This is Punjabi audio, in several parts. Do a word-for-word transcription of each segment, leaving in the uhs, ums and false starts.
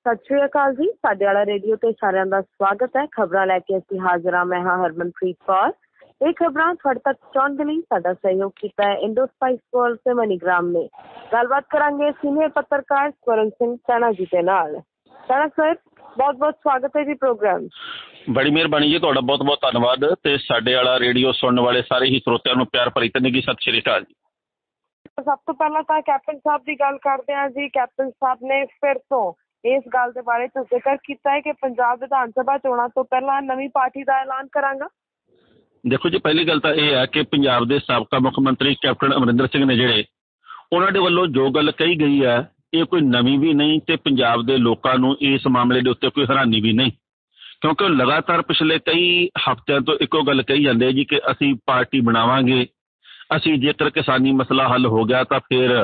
सत श्री अकाल जी। साडे वाला रेडियो ते सारिਆਂ ਦਾ ਸਵਾਗਤ ਹੈ। ਖਬਰਾਂ ਲੈ ਕੇ ਅਸੀਂ ਹਾਜ਼ਰ ਹਾਂ। ਮੈਂ ਹਾਂ ਹਰਮਨਪ੍ਰੀਤ ਕੌਰ। ਇਹ ਖਬਰਾਂ ਤੁਹਾਡੇ ਤੱਕ ਪਹੁੰਚਾਉਣ ਦੇ ਲਈ ਸਾਡਾ ਸਹਿਯੋਗ ਕੀਤਾ ਹੈ ਇੰਡੋ ਸਪਾਈਸ ਵਰਲਡ ਤੇ ਮਨੀਗ੍ਰਾਮ ਨੇ। ਗੱਲਬਾਤ ਕਰਾਂਗੇ ਸੀਨੀਅਰ ਪੱਤਰਕਾਰ ਸਵਰਨ ਸਿੰਘ ਸੈਣਾ ਜੀ ਦੇ ਨਾਲ। ਸੈਣਾ ਸਰ, ਬਹੁਤ ਬਹੁਤ ਸਵਾਗਤ ਹੈ ਜੀ ਪ੍ਰੋਗਰਾਮ। ਬੜੀ ਮਿਹਰਬਾਨੀ ਜੀ, ਤੁਹਾਡਾ ਬਹੁਤ ਬਹੁਤ ਧੰਨਵਾਦ। ਤੇ ਸਾਡੇ ਵਾਲਾ ਰੇਡੀਓ ਸੁਣਨ ਵਾਲੇ ਸਾਰੇ ਹੀ ਸਰੋਤਿਆਂ ਨੂੰ ਪਿਆਰ ਭਰੀ ਤਨਗੀ ਸਤਿ ਸ਼੍ਰੀ ਅਕਾਲ ਜੀ। ਸਭ ਤੋਂ ਪਹਿਲਾਂ ਤਾਂ ਕੈਪਟਨ ਸਾਹਿਬ ਦੀ ਗੱਲ ਕਰਦੇ ਹਾਂ ਜੀ। ਕੈਪਟਨ ਸਾਹਿਬ ਨੇ ਫਿਰ ਤੋਂ ਇਸ ਗੱਲ ਦੇ ਬਾਰੇ ਜ਼ਿਕਰ ਕੀਤਾ ਹੈ ਕਿ ਪੰਜਾਬ ਵਿਧਾਨ ਸਭਾ ਚੋਣਾਂ ਤੋਂ ਪਹਿਲਾਂ ਨਵੀਂ ਪਾਰਟੀ ਦਾ ਐਲਾਨ ਕਰਾਂਗਾ। ਦੇਖੋ ਜੀ, ਪਹਿਲੀ ਗੱਲ ਤਾਂ ਇਹ ਹੈ ਕਿ ਪੰਜਾਬ ਦੇ ਸਾਬਕਾ ਮੁੱਖ ਮੰਤਰੀ ਕੈਪਟਨ ਅਮਰਿੰਦਰ ਸਿੰਘ ਨੇ ਜਿਹੜੇ ਉਹਨਾਂ ਦੇ ਵੱਲੋਂ ਜੋ ਗੱਲ ਕਹੀ ਗਈ ਹੈ ਇਹ ਕੋਈ ਨਵੀਂ ਵੀ ਨਹੀਂ ਤੇ ਪੰਜਾਬ ਦੇ ਲੋਕਾਂ ਨੂੰ ਇਸ ਮਾਮਲੇ ਦੇ ਉੱਤੇ ਕੋਈ ਹੈਰਾਨੀ ਵੀ ਨਹੀਂ, ਕਿਉਂਕਿ ਉਹ ਲਗਾਤਾਰ ਪਿਛਲੇ ਕਈ ਹਫ਼ਤਿਆਂ ਤੋਂ ਇੱਕੋ ਗੱਲ ਕਹੀ ਜਾਂਦੇ ਜੀ ਕਿ ਅਸੀਂ ਪਾਰਟੀ ਬਣਾਵਾਂਗੇ, ਅਸੀਂ ਜੇਕਰ ਕਿਸਾਨੀ ਮਸਲਾ ਹੱਲ ਹੋ ਗਿਆ ਤਾਂ ਫਿਰ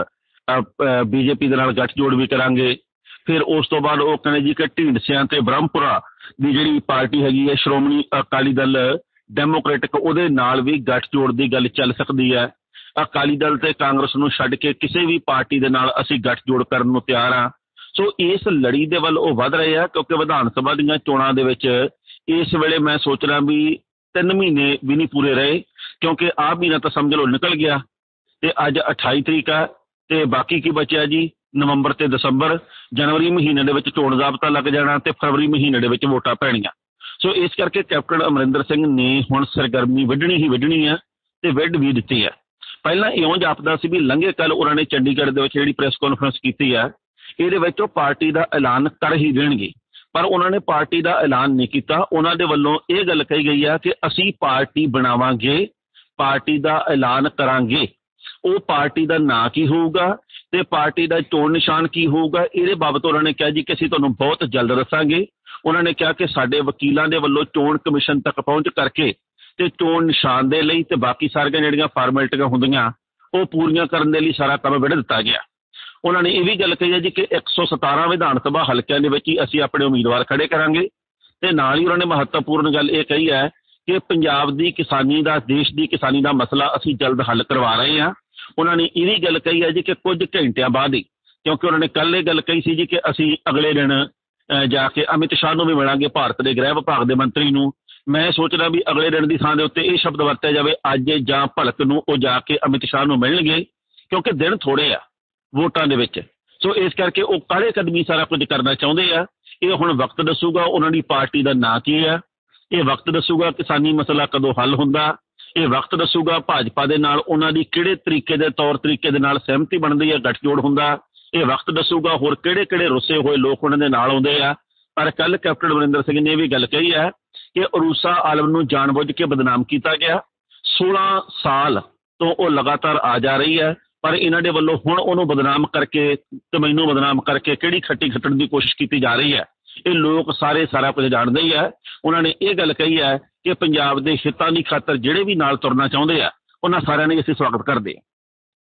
ਬੀਜੇਪੀ ਦੇ ਨਾਲ ਗੱਠਜੋੜ ਵੀ ਕਰਾਂਗੇ। ਫਿਰ ਉਸ ਤੋਂ ਬਾਅਦ ਉਹ ਕਹਿੰਦੇ ਜੀ ਕਿ ਢੀਂਡਸਿਆਂ ਤੇ ਬ੍ਰਹਮਪੁਰਾ ਦੀ ਜਿਹੜੀ ਪਾਰਟੀ ਹੈਗੀ ਹੈ ਸ਼੍ਰੋਮਣੀ ਅਕਾਲੀ ਦਲ ਡੈਮੋਕ੍ਰੈਟਿਕ, ਉਹਦੇ ਨਾਲ ਵੀ ਗੱਠਜੋੜ ਦੀ ਗੱਲ ਚੱਲ ਸਕਦੀ ਹੈ। ਅਕਾਲੀ ਦਲ ਤੇ ਕਾਂਗਰਸ ਨੂੰ ਛੱਡ ਕੇ ਕਿਸੇ ਵੀ ਪਾਰਟੀ ਦੇ ਨਾਲ ਅਸੀਂ ਗੱਠਜੋੜ ਕਰਨ ਨੂੰ ਤਿਆਰ ਹਾਂ। ਸੋ ਇਸ ਲੜੀ ਦੇ ਵੱਲ ਉਹ ਵੱਧ ਰਹੇ ਆ, ਕਿਉਂਕਿ ਵਿਧਾਨ ਸਭਾ ਦੀਆਂ ਚੋਣਾਂ ਦੇ ਵਿੱਚ ਇਸ ਵੇਲੇ ਮੈਂ ਸੋਚ ਰਿਹਾ ਵੀ ਤਿੰਨ ਮਹੀਨੇ ਵੀ ਨਹੀਂ ਪੂਰੇ ਰਹੇ, ਕਿਉਂਕਿ ਆਹ ਮਹੀਨਾ ਤਾਂ ਸਮਝ ਲਓ ਨਿਕਲ ਗਿਆ ਤੇ ਅੱਜ ਅਠਾਈ ਤਰੀਕ ਆ ਤੇ ਬਾਕੀ ਕੀ ਬਚਿਆ ਜੀ ਨਵੰਬਰ ਤੇ ਦਸੰਬਰ। ਜਨਵਰੀ ਮਹੀਨੇ ਦੇ ਵਿੱਚ ਚੋਣ ਜ਼ਾਬਤਾ ਲੱਗ ਜਾਣਾ ਤੇ ਫਰਵਰੀ ਮਹੀਨੇ ਦੇ ਵਿੱਚ ਵੋਟਾਂ ਪੈਣੀਆਂ। ਸੋ ਇਸ ਕਰਕੇ ਕੈਪਟਨ ਅਮਰਿੰਦਰ ਸਿੰਘ ਨੇ ਹੁਣ ਸਰਗਰਮੀ ਵੱਢਣੀ ਹੀ ਵੱਢਣੀ ਆ ਤੇ ਵੱਢ ਵੀ ਦਿੱਤੀ ਹੈ। ਪਹਿਲਾਂ ਇਉਂ ਜਾਪਦਾ ਸੀ ਵੀ ਲੰਘੇ ਕੱਲ ਉਹਨਾਂ ਨੇ ਚੰਡੀਗੜ੍ਹ ਦੇ ਵਿੱਚ ਜਿਹੜੀ ਪ੍ਰੈਸ ਕਾਨਫਰੰਸ ਕੀਤੀ ਆ ਇਹਦੇ ਵਿੱਚ ਉਹ ਪਾਰਟੀ ਦਾ ਐਲਾਨ ਕਰ ਹੀ ਦੇਣਗੇ, ਪਰ ਉਹਨਾਂ ਨੇ ਪਾਰਟੀ ਦਾ ਐਲਾਨ ਨਹੀਂ ਕੀਤਾ। ਉਹਨਾਂ ਦੇ ਵੱਲੋਂ ਇਹ ਗੱਲ ਕਹੀ ਗਈ ਆ ਕਿ ਅਸੀਂ ਪਾਰਟੀ ਬਣਾਵਾਂਗੇ, ਪਾਰਟੀ ਦਾ ਐਲਾਨ ਕਰਾਂਗੇ। ਉਹ ਪਾਰਟੀ ਦਾ ਨਾਂ ਕੀ ਹੋਊਗਾ ਤੇ ਪਾਰਟੀ ਦਾ ਚੋਣ ਨਿਸ਼ਾਨ ਕੀ ਹੋਊਗਾ ਇਹਦੇ ਬਾਬਤ ਉਹਨਾਂ ਨੇ ਕਿਹਾ ਜੀ ਕਿ ਅਸੀਂ ਤੁਹਾਨੂੰ ਬਹੁਤ ਜਲਦ ਦੱਸਾਂਗੇ। ਉਹਨਾਂ ਨੇ ਕਿਹਾ ਕਿ ਸਾਡੇ ਵਕੀਲਾਂ ਦੇ ਵੱਲੋਂ ਚੋਣ ਕਮਿਸ਼ਨ ਤੱਕ ਪਹੁੰਚ ਕਰਕੇ ਤੇ ਚੋਣ ਨਿਸ਼ਾਨ ਦੇ ਲਈ ਤੇ ਬਾਕੀ ਸਾਰੀਆਂ ਜਿਹੜੀਆਂ ਫਾਰਮੈਲਿਟੀਆਂ ਹੁੰਦੀਆਂ ਉਹ ਪੂਰੀਆਂ ਕਰਨ ਦੇ ਲਈ ਸਾਰਾ ਕੰਮ ਵਿੱਢ ਦਿੱਤਾ ਗਿਆ। ਉਹਨਾਂ ਨੇ ਇਹ ਵੀ ਗੱਲ ਕਹੀ ਹੈ ਜੀ ਕਿ ਇੱਕ ਸੌ ਸਤਾਰਾਂ ਵਿਧਾਨ ਸਭਾ ਹਲਕਿਆਂ ਦੇ ਵਿੱਚ ਹੀ ਅਸੀਂ ਆਪਣੇ ਉਮੀਦਵਾਰ ਖੜੇ ਕਰਾਂਗੇ ਤੇ ਨਾਲ ਹੀ ਉਹਨਾਂ ਨੇ ਮਹੱਤਵਪੂਰਨ ਗੱਲ ਇਹ ਕਹੀ ਹੈ ਕਿ ਪੰਜਾਬ ਦੀ ਕਿਸਾਨੀ ਦਾ, ਦੇਸ਼ ਦੀ ਕਿਸਾਨੀ ਦਾ ਮਸਲਾ ਅਸੀਂ ਜਲਦ ਹੱਲ ਕਰਵਾ ਰਹੇ ਹਾਂ। ਉਹਨਾਂ ਨੇ ਇਹ ਵੀ ਗੱਲ ਕਹੀ ਹੈ ਜੀ ਕਿ ਕੁਝ ਘੰਟਿਆਂ ਬਾਅਦ ਹੀ, ਕਿਉਂਕਿ ਉਹਨਾਂ ਨੇ ਕੱਲ੍ਹ ਇਹ ਗੱਲ ਕਹੀ ਸੀ ਜੀ ਕਿ ਅਸੀਂ ਅਗਲੇ ਦਿਨ ਜਾ ਕੇ ਅਮਿਤ ਸ਼ਾਹ ਨੂੰ ਵੀ ਮਿਲਾਂਗੇ, ਭਾਰਤ ਦੇ ਗ੍ਰਹਿ ਵਿਭਾਗ ਦੇ ਮੰਤਰੀ ਨੂੰ। ਮੈਂ ਸੋਚਦਾ ਵੀ ਅਗਲੇ ਦਿਨ ਦੀ ਥਾਂ ਦੇ ਉੱਤੇ ਇਹ ਸ਼ਬਦ ਵਰਤਿਆ ਜਾਵੇ ਅੱਜ ਜਾਂ ਭਲਕ ਨੂੰ ਉਹ ਜਾ ਕੇ ਅਮਿਤ ਸ਼ਾਹ ਨੂੰ ਮਿਲਣਗੇ, ਕਿਉਂਕਿ ਦਿਨ ਥੋੜ੍ਹੇ ਆ ਵੋਟਾਂ ਦੇ ਵਿੱਚ। ਸੋ ਇਸ ਕਰਕੇ ਉਹ ਕਾਹਲੇ ਕਦਮੀ ਸਾਰਾ ਕੁਝ ਕਰਨਾ ਚਾਹੁੰਦੇ ਆ। ਇਹ ਹੁਣ ਵਕਤ ਦੱਸੂਗਾ ਉਹਨਾਂ ਦੀ ਪਾਰਟੀ ਦਾ ਨਾਂ ਕੀ ਆ, ਇਹ ਵਕਤ ਦੱਸੂਗਾ ਕਿਸਾਨੀ ਮਸਲਾ ਕਦੋਂ ਹੱਲ ਹੁੰਦਾ, ਇਹ ਵਕਤ ਦੱਸੂਗਾ ਭਾਜਪਾ ਦੇ ਨਾਲ ਉਹਨਾਂ ਦੀ ਕਿਹੜੇ ਤਰੀਕੇ ਦੇ ਤੌਰ ਤਰੀਕੇ ਦੇ ਨਾਲ ਸਹਿਮਤੀ ਬਣਦੀ ਹੈ, ਗੱਠਜੋੜ ਹੁੰਦਾ, ਇਹ ਵਕਤ ਦੱਸੂਗਾ ਹੋਰ ਕਿਹੜੇ ਕਿਹੜੇ ਰੁੱਸੇ ਹੋਏ ਲੋਕ ਉਹਨਾਂ ਦੇ ਨਾਲ ਆਉਂਦੇ ਆ। ਪਰ ਕੱਲ੍ਹ ਕੈਪਟਨ ਅਮਰਿੰਦਰ ਸਿੰਘ ਨੇ ਇਹ ਵੀ ਗੱਲ ਕਹੀ ਹੈ ਕਿ ਅਰੂਸਾ ਆਲਮ ਨੂੰ ਜਾਣਬੁੱਝ ਕੇ ਬਦਨਾਮ ਕੀਤਾ ਗਿਆ। ਸੋਲਾਂ ਸਾਲ ਤੋਂ ਉਹ ਲਗਾਤਾਰ ਆ ਜਾ ਰਹੀ ਹੈ, ਪਰ ਇਹਨਾਂ ਦੇ ਵੱਲੋਂ ਹੁਣ ਉਹਨੂੰ ਬਦਨਾਮ ਕਰਕੇ ਤੇ ਮੈਨੂੰ ਬਦਨਾਮ ਕਰਕੇ ਕਿਹੜੀ ਖੱਟੀ ਖੱਟਣ ਦੀ ਕੋਸ਼ਿਸ਼ ਕੀਤੀ ਜਾ ਰਹੀ ਹੈ। ਇਹ ਲੋਕ ਸਾਰੇ ਸਾਰਾ ਕੁਝ ਜਾਣਦੇ ਹੀ ਹੈ। ਉਹਨਾਂ ਨੇ ਇਹ ਗੱਲ ਕਹੀ ਹੈ ਕਿ ਪੰਜਾਬ ਦੇ ਹਿੱਤਾਂ ਦੀ ਖਾਤਰ ਜਿਹੜੇ ਵੀ ਨਾਲ ਤੁਰਨਾ ਚਾਹੁੰਦੇ ਆ ਉਹਨਾਂ ਸਾਰਿਆਂ ਨੇ ਅਸੀਂ ਸਵਾਗਤ ਕਰਦੇ ਹਾਂ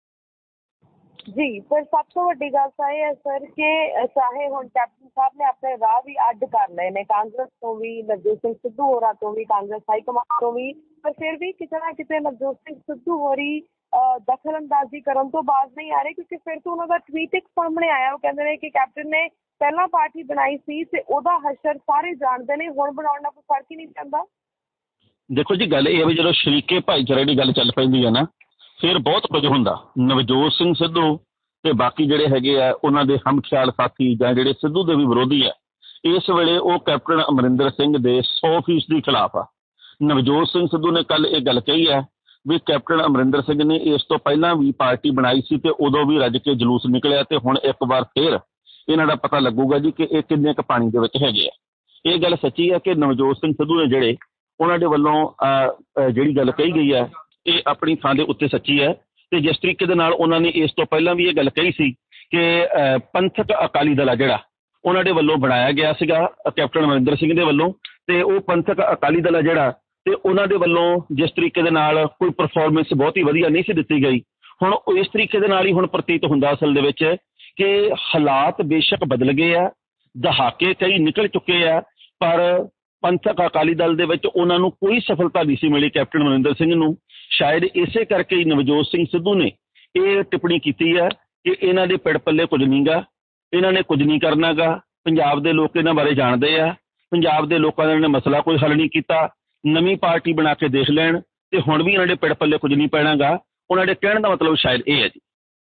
ਜੀ। ਪਰ ਸਭ ਤੋਂ ਵੱਡੀ ਗੱਲ ਤਾਂ ਇਹ ਹੈ ਸਰ ਕਿ ਚਾਹੇ ਹੁਣ ਕੈਪਟਨ ਸਾਹਿਬ ਨੇ ਆਪਣੇ ਰਾਹ ਵੀ ਅੱਡ ਕਰ ਲਏ ਨੇ, ਕਾਂਗਰਸ ਤੋਂ ਵੀ, ਨਵਜੋਤ ਸਿੰਘ ਸਿੱਧੂ ਹੋਰਾਂ ਤੋਂ ਵੀ, ਕਾਂਗਰਸ ਹਾਈਕਮਾਂਡ ਤੋਂ ਵੀ, ਪਰ ਫਿਰ ਵੀ ਕਿਤੇ ਨਾ ਕਿਤੇ ਨਵਜੋਤ ਸਿੰਘ ਸਿੱਧੂ ਹੋਰੀ ਦਖਲ ਅੰਦਾਜ਼ੀ ਕਰਨ ਤੋਂ ਬਾਜ਼ ਨਹੀਂ ਆ ਰਹੇ, ਕਿਉਂਕਿ ਫਿਰ ਤੋਂ ਉਹਨਾਂ ਦਾ ਟਵੀਟ ਇੱਕ ਸਾਹਮਣੇ ਆਇਆ। ਉਹ ਕਹਿੰਦੇ ਨੇ ਕਿ ਕੈਪਟਨ ਨੇ ਪਹਿਲਾਂ ਪਾਰਟੀ ਬਣਾਈ ਸੀ ਤੇ ਉਹਦਾ ਹਸ਼ਰ ਸਾਰੇ ਜਾਣਦੇ ਨੇ, ਹੁਣ ਬਣਾਉਣ ਨਾਲ ਕੋਈ ਫਰਕ ਹੀ ਨਹੀਂ ਪੈਂਦਾ। ਦੇਖੋ ਜੀ, ਗੱਲ ਇਹ ਹੈ ਵੀ ਜਦੋਂ ਸ਼ਰੀਕੇ ਭਾਈਚਾਰੇ ਦੀ ਗੱਲ ਚੱਲ ਪੈਂਦੀ ਹੈ ਨਾ ਫਿਰ ਬਹੁਤ ਕੁਝ ਹੁੰਦਾ। ਨਵਜੋਤ ਸਿੰਘ ਸਿੱਧੂ ਤੇ ਬਾਕੀ ਜਿਹੜੇ ਹੈਗੇ ਆ ਉਹਨਾਂ ਦੇ ਹਮਖਿਆਲ ਸਾਥੀ ਜਾਂ ਜਿਹੜੇ ਸਿੱਧੂ ਦੇ ਵੀ ਵਿਰੋਧੀ ਆ ਇਸ ਵੇਲੇ ਉਹ ਕੈਪਟਨ ਅਮਰਿੰਦਰ ਸਿੰਘ ਦੇ ਸੌ ਫੀਸਦੀ ਖਿਲਾਫ ਆ। ਨਵਜੋਤ ਸਿੰਘ ਸਿੱਧੂ ਨੇ ਕੱਲ੍ਹ ਇਹ ਗੱਲ ਕਹੀ ਹੈ ਵੀ ਕੈਪਟਨ ਅਮਰਿੰਦਰ ਸਿੰਘ ਨੇ ਇਸ ਤੋਂ ਪਹਿਲਾਂ ਵੀ ਪਾਰਟੀ ਬਣਾਈ ਸੀ ਤੇ ਉਦੋਂ ਵੀ ਰੱਜ ਕੇ ਜਲੂਸ ਨਿਕਲਿਆ ਤੇ ਹੁਣ ਇੱਕ ਵਾਰ ਫਿਰ ਇਹਨਾਂ ਦਾ ਪਤਾ ਲੱਗੂਗਾ ਜੀ ਕਿ ਇਹ ਕਿੰਨੇ ਕੁ ਪਾਣੀ ਦੇ ਵਿੱਚ ਹੈਗੇ ਆ। ਇਹ ਗੱਲ ਸੱਚੀ ਹੈ ਕਿ ਨਵਜੋਤ ਸਿੰਘ ਸਿੱਧੂ ਨੇ ਜਿਹੜੇ ਉਹਨਾਂ ਦੇ ਵੱਲੋਂ ਜਿਹੜੀ ਗੱਲ ਕਹੀ ਗਈ ਹੈ ਇਹ ਆਪਣੀ ਥਾਂ ਦੇ ਉੱਤੇ ਸੱਚੀ ਹੈ। ਤੇ ਜਿਸ ਤਰੀਕੇ ਦੇ ਨਾਲ ਉਹਨਾਂ ਨੇ ਇਸ ਤੋਂ ਪਹਿਲਾਂ ਵੀ ਇਹ ਗੱਲ ਕਹੀ ਸੀ ਕਿ ਪੰਥਕ ਅਕਾਲੀ ਦਲ ਆ ਜਿਹੜਾ ਉਹਨਾਂ ਦੇ ਵੱਲੋਂ ਬਣਾਇਆ ਗਿਆ ਸੀਗਾ ਕੈਪਟਨ ਅਮਰਿੰਦਰ ਸਿੰਘ ਦੇ ਵੱਲੋਂ, ਤੇ ਉਹ ਪੰਥਕ ਅਕਾਲੀ ਦਲ ਆ ਜਿਹੜਾ ਤੇ ਉਹਨਾਂ ਦੇ ਵੱਲੋਂ ਜਿਸ ਤਰੀਕੇ ਦੇ ਨਾਲ ਕੋਈ ਪਰਫੋਰਮੈਂਸ ਬਹੁਤ ਹੀ ਵਧੀਆ ਨਹੀਂ ਸੀ ਦਿੱਤੀ ਗਈ। ਹੁਣ ਇਸ ਤਰੀਕੇ ਦੇ ਨਾਲ ਹੀ ਹੁਣ ਪ੍ਰਤੀਤ ਹੁੰਦਾ ਅਸਲ ਦੇ ਵਿੱਚ ਕਿ ਹਾਲਾਤ ਬੇਸ਼ੱਕ ਬਦਲ ਗਏ ਆ, ਦਹਾਕੇ ਕਈ ਨਿਕਲ ਚੁੱਕੇ ਆ, ਪਰ ਪੰਥਕ ਅਕਾਲੀ ਦਲ ਦੇ ਵਿੱਚ ਉਹਨਾਂ ਨੂੰ ਕੋਈ ਸਫਲਤਾ ਨਹੀਂ ਸੀ ਮਿਲੀ ਕੈਪਟਨ ਅਮਰਿੰਦਰ ਸਿੰਘ ਨੂੰ। ਸ਼ਾਇਦ ਇਸੇ ਕਰਕੇ ਹੀ ਨਵਜੋਤ ਸਿੰਘ ਸਿੱਧੂ ਨੇ ਇਹ ਟਿੱਪਣੀ ਕੀਤੀ ਹੈ ਕਿ ਇਹਨਾਂ ਦੇ ਪਿੜ ਪੱਲੇ ਕੁਝ ਨਹੀਂ ਗਾ, ਇਹਨਾਂ ਨੇ ਕੁਝ ਨਹੀਂ ਕਰਨਾ ਗਾ, ਪੰਜਾਬ ਦੇ ਲੋਕ ਇਹਨਾਂ ਬਾਰੇ ਜਾਣਦੇ ਆ। ਪੰਜਾਬ ਦੇ ਲੋਕਾਂ ਨੇ ਮਸਲਾ ਕੋਈ ਹੱਲ ਨਹੀਂ ਕੀਤਾ, ਨਵੀਂ ਪਾਰਟੀ ਬਣਾ ਕੇ ਦੇਖ ਲੈਣ ਤੇ ਹੁਣ ਵੀ ਇਹਨਾਂ ਦੇ ਪਿੜ ਪੱਲੇ ਕੁਝ ਨਹੀਂ ਪੈਣਾਗਾ। ਉਹਨਾਂ ਦੇ ਕਹਿਣ ਦਾ ਮਤਲਬ ਸ਼ਾਇਦ ਇਹ ਹੈ ਜੀ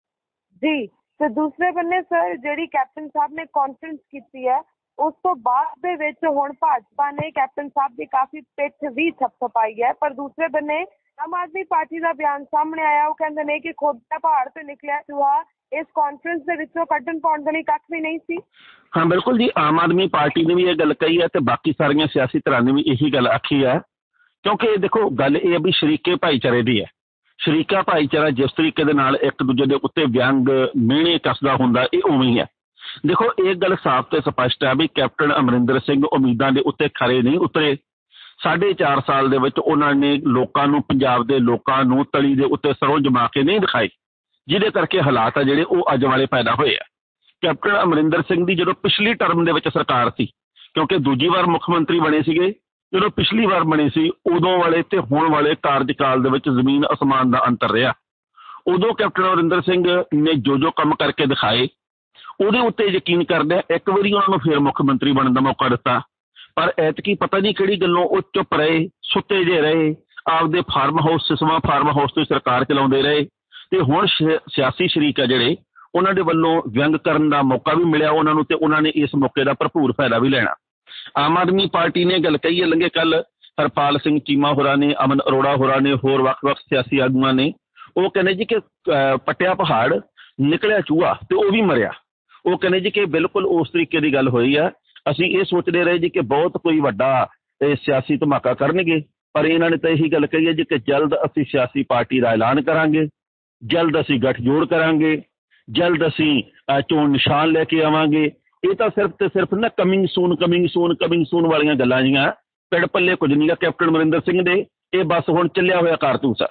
ਜੀ ਤੇ ਦੂਸਰੇ ਬੰਨੇ ਸਰ ਜਿਹੜੀ ਕੈਪਟਨ ਸਾਹਿਬ ਨੇ ਕਾਨਫਰੰਸ ਕੀਤੀ ਹੈ ਉਸ ਤੋਂ ਬਾਅਦ ਦੇ ਵਿੱਚ ਹੁਣ ਭਾਜਪਾ ਨੇ ਕੈਪਟਨ ਸਾਹਿਬ ਦੀ ਕਾਫੀ ਪਿੱਠ ਵੀ ਥਪਥਪਾਈ ਹੈ, ਪਰ ਦੂਸਰੇ ਬੰਨੇ ਆਮ ਆਦਮੀ ਪਾਰਟੀ ਦਾ ਬਿਆਨ ਸਾਹਮਣੇ ਆਇਆ। ਉਹ ਕਹਿੰਦੇ ਨੇ ਕਿ ਖੁਦ ਦਾ ਪਹਾੜ ਤੇ ਨਿਕਲਿਆ ਚੂਹਾ ਇਸ ਕਾਨਫਰੰਸ ਦੇ ਵਿੱਚੋਂ ਕੱਢਣ ਪਾਉਣ ਦੇ ਲਈ ਕੱਖ ਵੀ ਨਹੀਂ ਸੀ। ਹਾਂ ਬਿਲਕੁਲ ਜੀ, ਆਮ ਆਦਮੀ ਪਾਰਟੀ ਨੇ ਵੀ ਇਹ ਗੱਲ ਕਹੀ ਹੈ ਤੇ ਬਾਕੀ ਸਾਰੀਆਂ ਸਿਆਸੀ ਧਿਰਾਂ ਨੇ ਵੀ ਇਹੀ ਗੱਲ ਆਖੀ ਹੈ, ਕਿਉਂਕਿ ਦੇਖੋ ਗੱਲ ਇਹ ਹੈ ਵੀ ਸ਼ਰੀਕੇ ਭਾਈਚਾਰੇ ਦੀ ਹੈ। ਸ਼ਰੀਕਾ ਭਾਈਚਾਰਾ ਜਿਸ ਤਰੀਕੇ ਦੇ ਨਾਲ ਇੱਕ ਦੂਜੇ ਦੇ ਉੱਤੇ ਵਿਅੰਗ ਮਿਹਣੇ ਕੱਸਦਾ ਹੁੰਦਾ ਇਹ ਉਵੇਂ ਹੀ ਹੈ। ਦੇਖੋ ਇਹ ਗੱਲ ਸਾਫ਼ ਤੇ ਸਪਸ਼ਟ ਹੈ ਵੀ ਕੈਪਟਨ ਅਮਰਿੰਦਰ ਸਿੰਘ ਉਮੀਦਾਂ ਦੇ ਉੱਤੇ ਖਰੇ ਨਹੀਂ ਉਤਰੇ। ਸਾਢੇ ਚਾਰ ਸਾਲ ਦੇ ਵਿੱਚ ਉਹਨਾਂ ਨੇ ਲੋਕਾਂ ਨੂੰ, ਪੰਜਾਬ ਦੇ ਲੋਕਾਂ ਨੂੰ ਤਲੀ ਦੇ ਉੱਤੇ ਸਰੋਂ ਜਮਾ ਕੇ ਨਹੀਂ ਦਿਖਾਏ, ਜਿਹਦੇ ਕਰਕੇ ਹਾਲਾਤ ਆ ਜਿਹੜੇ ਉਹ ਅੱਜ ਵਾਲੇ ਪੈਦਾ ਹੋਏ ਆ। ਕੈਪਟਨ ਅਮਰਿੰਦਰ ਸਿੰਘ ਦੀ ਜਦੋਂ ਪਿਛਲੀ ਟਰਮ ਦੇ ਵਿੱਚ ਸਰਕਾਰ ਸੀ, ਕਿਉਂਕਿ ਦੂਜੀ ਵਾਰ ਮੁੱਖ ਮੰਤਰੀ ਬਣੇ ਸੀਗੇ, ਜਦੋਂ ਪਿਛਲੀ ਵਾਰ ਬਣੇ ਸੀ ਉਦੋਂ ਵਾਲੇ ਤੇ ਹੁਣ ਵਾਲੇ ਕਾਰਜਕਾਲ ਦੇ ਵਿੱਚ ਜ਼ਮੀਨ ਅਸਮਾਨ ਦਾ ਅੰਤਰ ਰਿਹਾ। ਉਦੋਂ ਕੈਪਟਨ ਅਮਰਿੰਦਰ ਸਿੰਘ ਨੇ ਜੋ ਜੋ ਕੰਮ ਕਰਕੇ ਦਿਖਾਏ ਉਹਦੇ ਉੱਤੇ ਯਕੀਨ ਕਰਦਿਆਂ ਇੱਕ ਵਾਰੀ ਉਹਨਾਂ ਨੂੰ ਫਿਰ ਮੁੱਖ ਮੰਤਰੀ ਬਣਨ ਦਾ ਮੌਕਾ ਦਿੱਤਾ। ਪਰ ਐਤਕੀ ਪਤਾ ਨਹੀਂ ਕਿਹੜੀ ਗੱਲੋਂ ਉਹ ਚੁੱਪ ਰਹੇ, ਸੁੱਤੇ ਜੇ ਰਹੇ, ਆਪਦੇ farm house Siswan farm house ਤੋਂ ਸਰਕਾਰ ਚਲਾਉਂਦੇ ਰਹੇ ਤੇ ਹੁਣ ਸਿਆਸੀ ਸ਼ਰੀਕ ਆ ਜਿਹੜੇ ਉਹਨਾਂ ਦੇ ਵੱਲੋਂ ਵਿਅੰਗ ਕਰਨ ਦਾ ਮੌਕਾ ਵੀ ਮਿਲਿਆ ਉਹਨਾਂ ਨੂੰ ਤੇ ਉਹਨਾਂ ਨੇ ਇਸ ਮੌਕੇ ਦਾ ਭਰਪੂਰ ਫਾਇਦਾ ਵੀ ਲੈਣਾ। ਆਮ ਆਦਮੀ ਪਾਰਟੀ ਨੇ ਗੱਲ ਕਹੀ ਹੈ ਲੰਘੇ ਕੱਲ ਹਰਪਾਲ ਸਿੰਘ ਚੀਮਾ ਹੋਰਾਂ ਨੇ, ਅਮਨ ਅਰੋੜਾ ਹੋਰਾਂ ਨੇ, ਹੋਰ ਵੱਖ-ਵੱਖ ਸਿਆਸੀ ਆਗੂਆਂ ਨੇ, ਉਹ ਕਹਿੰਦੇ ਜੀ ਕਿ ਪੱਟਿਆ ਪਹਾੜ ਨਿਕਲਿਆ ਚੂਹਾ ਤੇ ਉਹ ਵੀ ਮਰਿਆ। ਉਹ ਕਹਿੰਦੇ ਜੀ ਕਿ ਬਿਲਕੁਲ ਉਸ ਤਰੀਕੇ ਦੀ ਗੱਲ ਹੋਈ ਆ। ਅਸੀਂ ਇਹ ਸੋਚਦੇ ਰਹੇ ਜੀ ਕਿ ਬਹੁਤ ਕੋਈ ਵੱਡਾ ਸਿਆਸੀ ਧਮਾਕਾ ਕਰਨਗੇ, ਪਰ ਇਹਨਾਂ ਨੇ ਤਾਂ ਇਹੀ ਗੱਲ ਕਹੀ ਹੈ ਜੀ ਕਿ ਜਲਦ ਅਸੀਂ ਸਿਆਸੀ ਪਾਰਟੀ ਦਾ ਐਲਾਨ ਕਰਾਂਗੇ, ਜਲਦ ਅਸੀਂ ਗੱਠਜੋੜ ਕਰਾਂਗੇ, ਜਲਦ ਅਸੀਂ ਚੋਣ ਨਿਸ਼ਾਨ ਲੈ ਕੇ ਆਵਾਂਗੇ। ਇਹ ਤਾਂ ਸਿਰਫ ਤੇ ਸਿਰਫ ਨਾ coming soon coming soon coming soon ਵਾਲੀਆਂ ਗੱਲਾਂ ਜੀਆਂ, ਪਿੜ ਪੱਲੇ ਕੁਝ ਨਹੀਂ ਗਾ ਕੈਪਟਨ ਅਮਰਿੰਦਰ ਸਿੰਘ ਦੇ। ਇਹ ਬਸ ਹੁਣ ਚੱਲਿਆ ਹੋਇਆ ਕਾਰਤੂਸ ਆ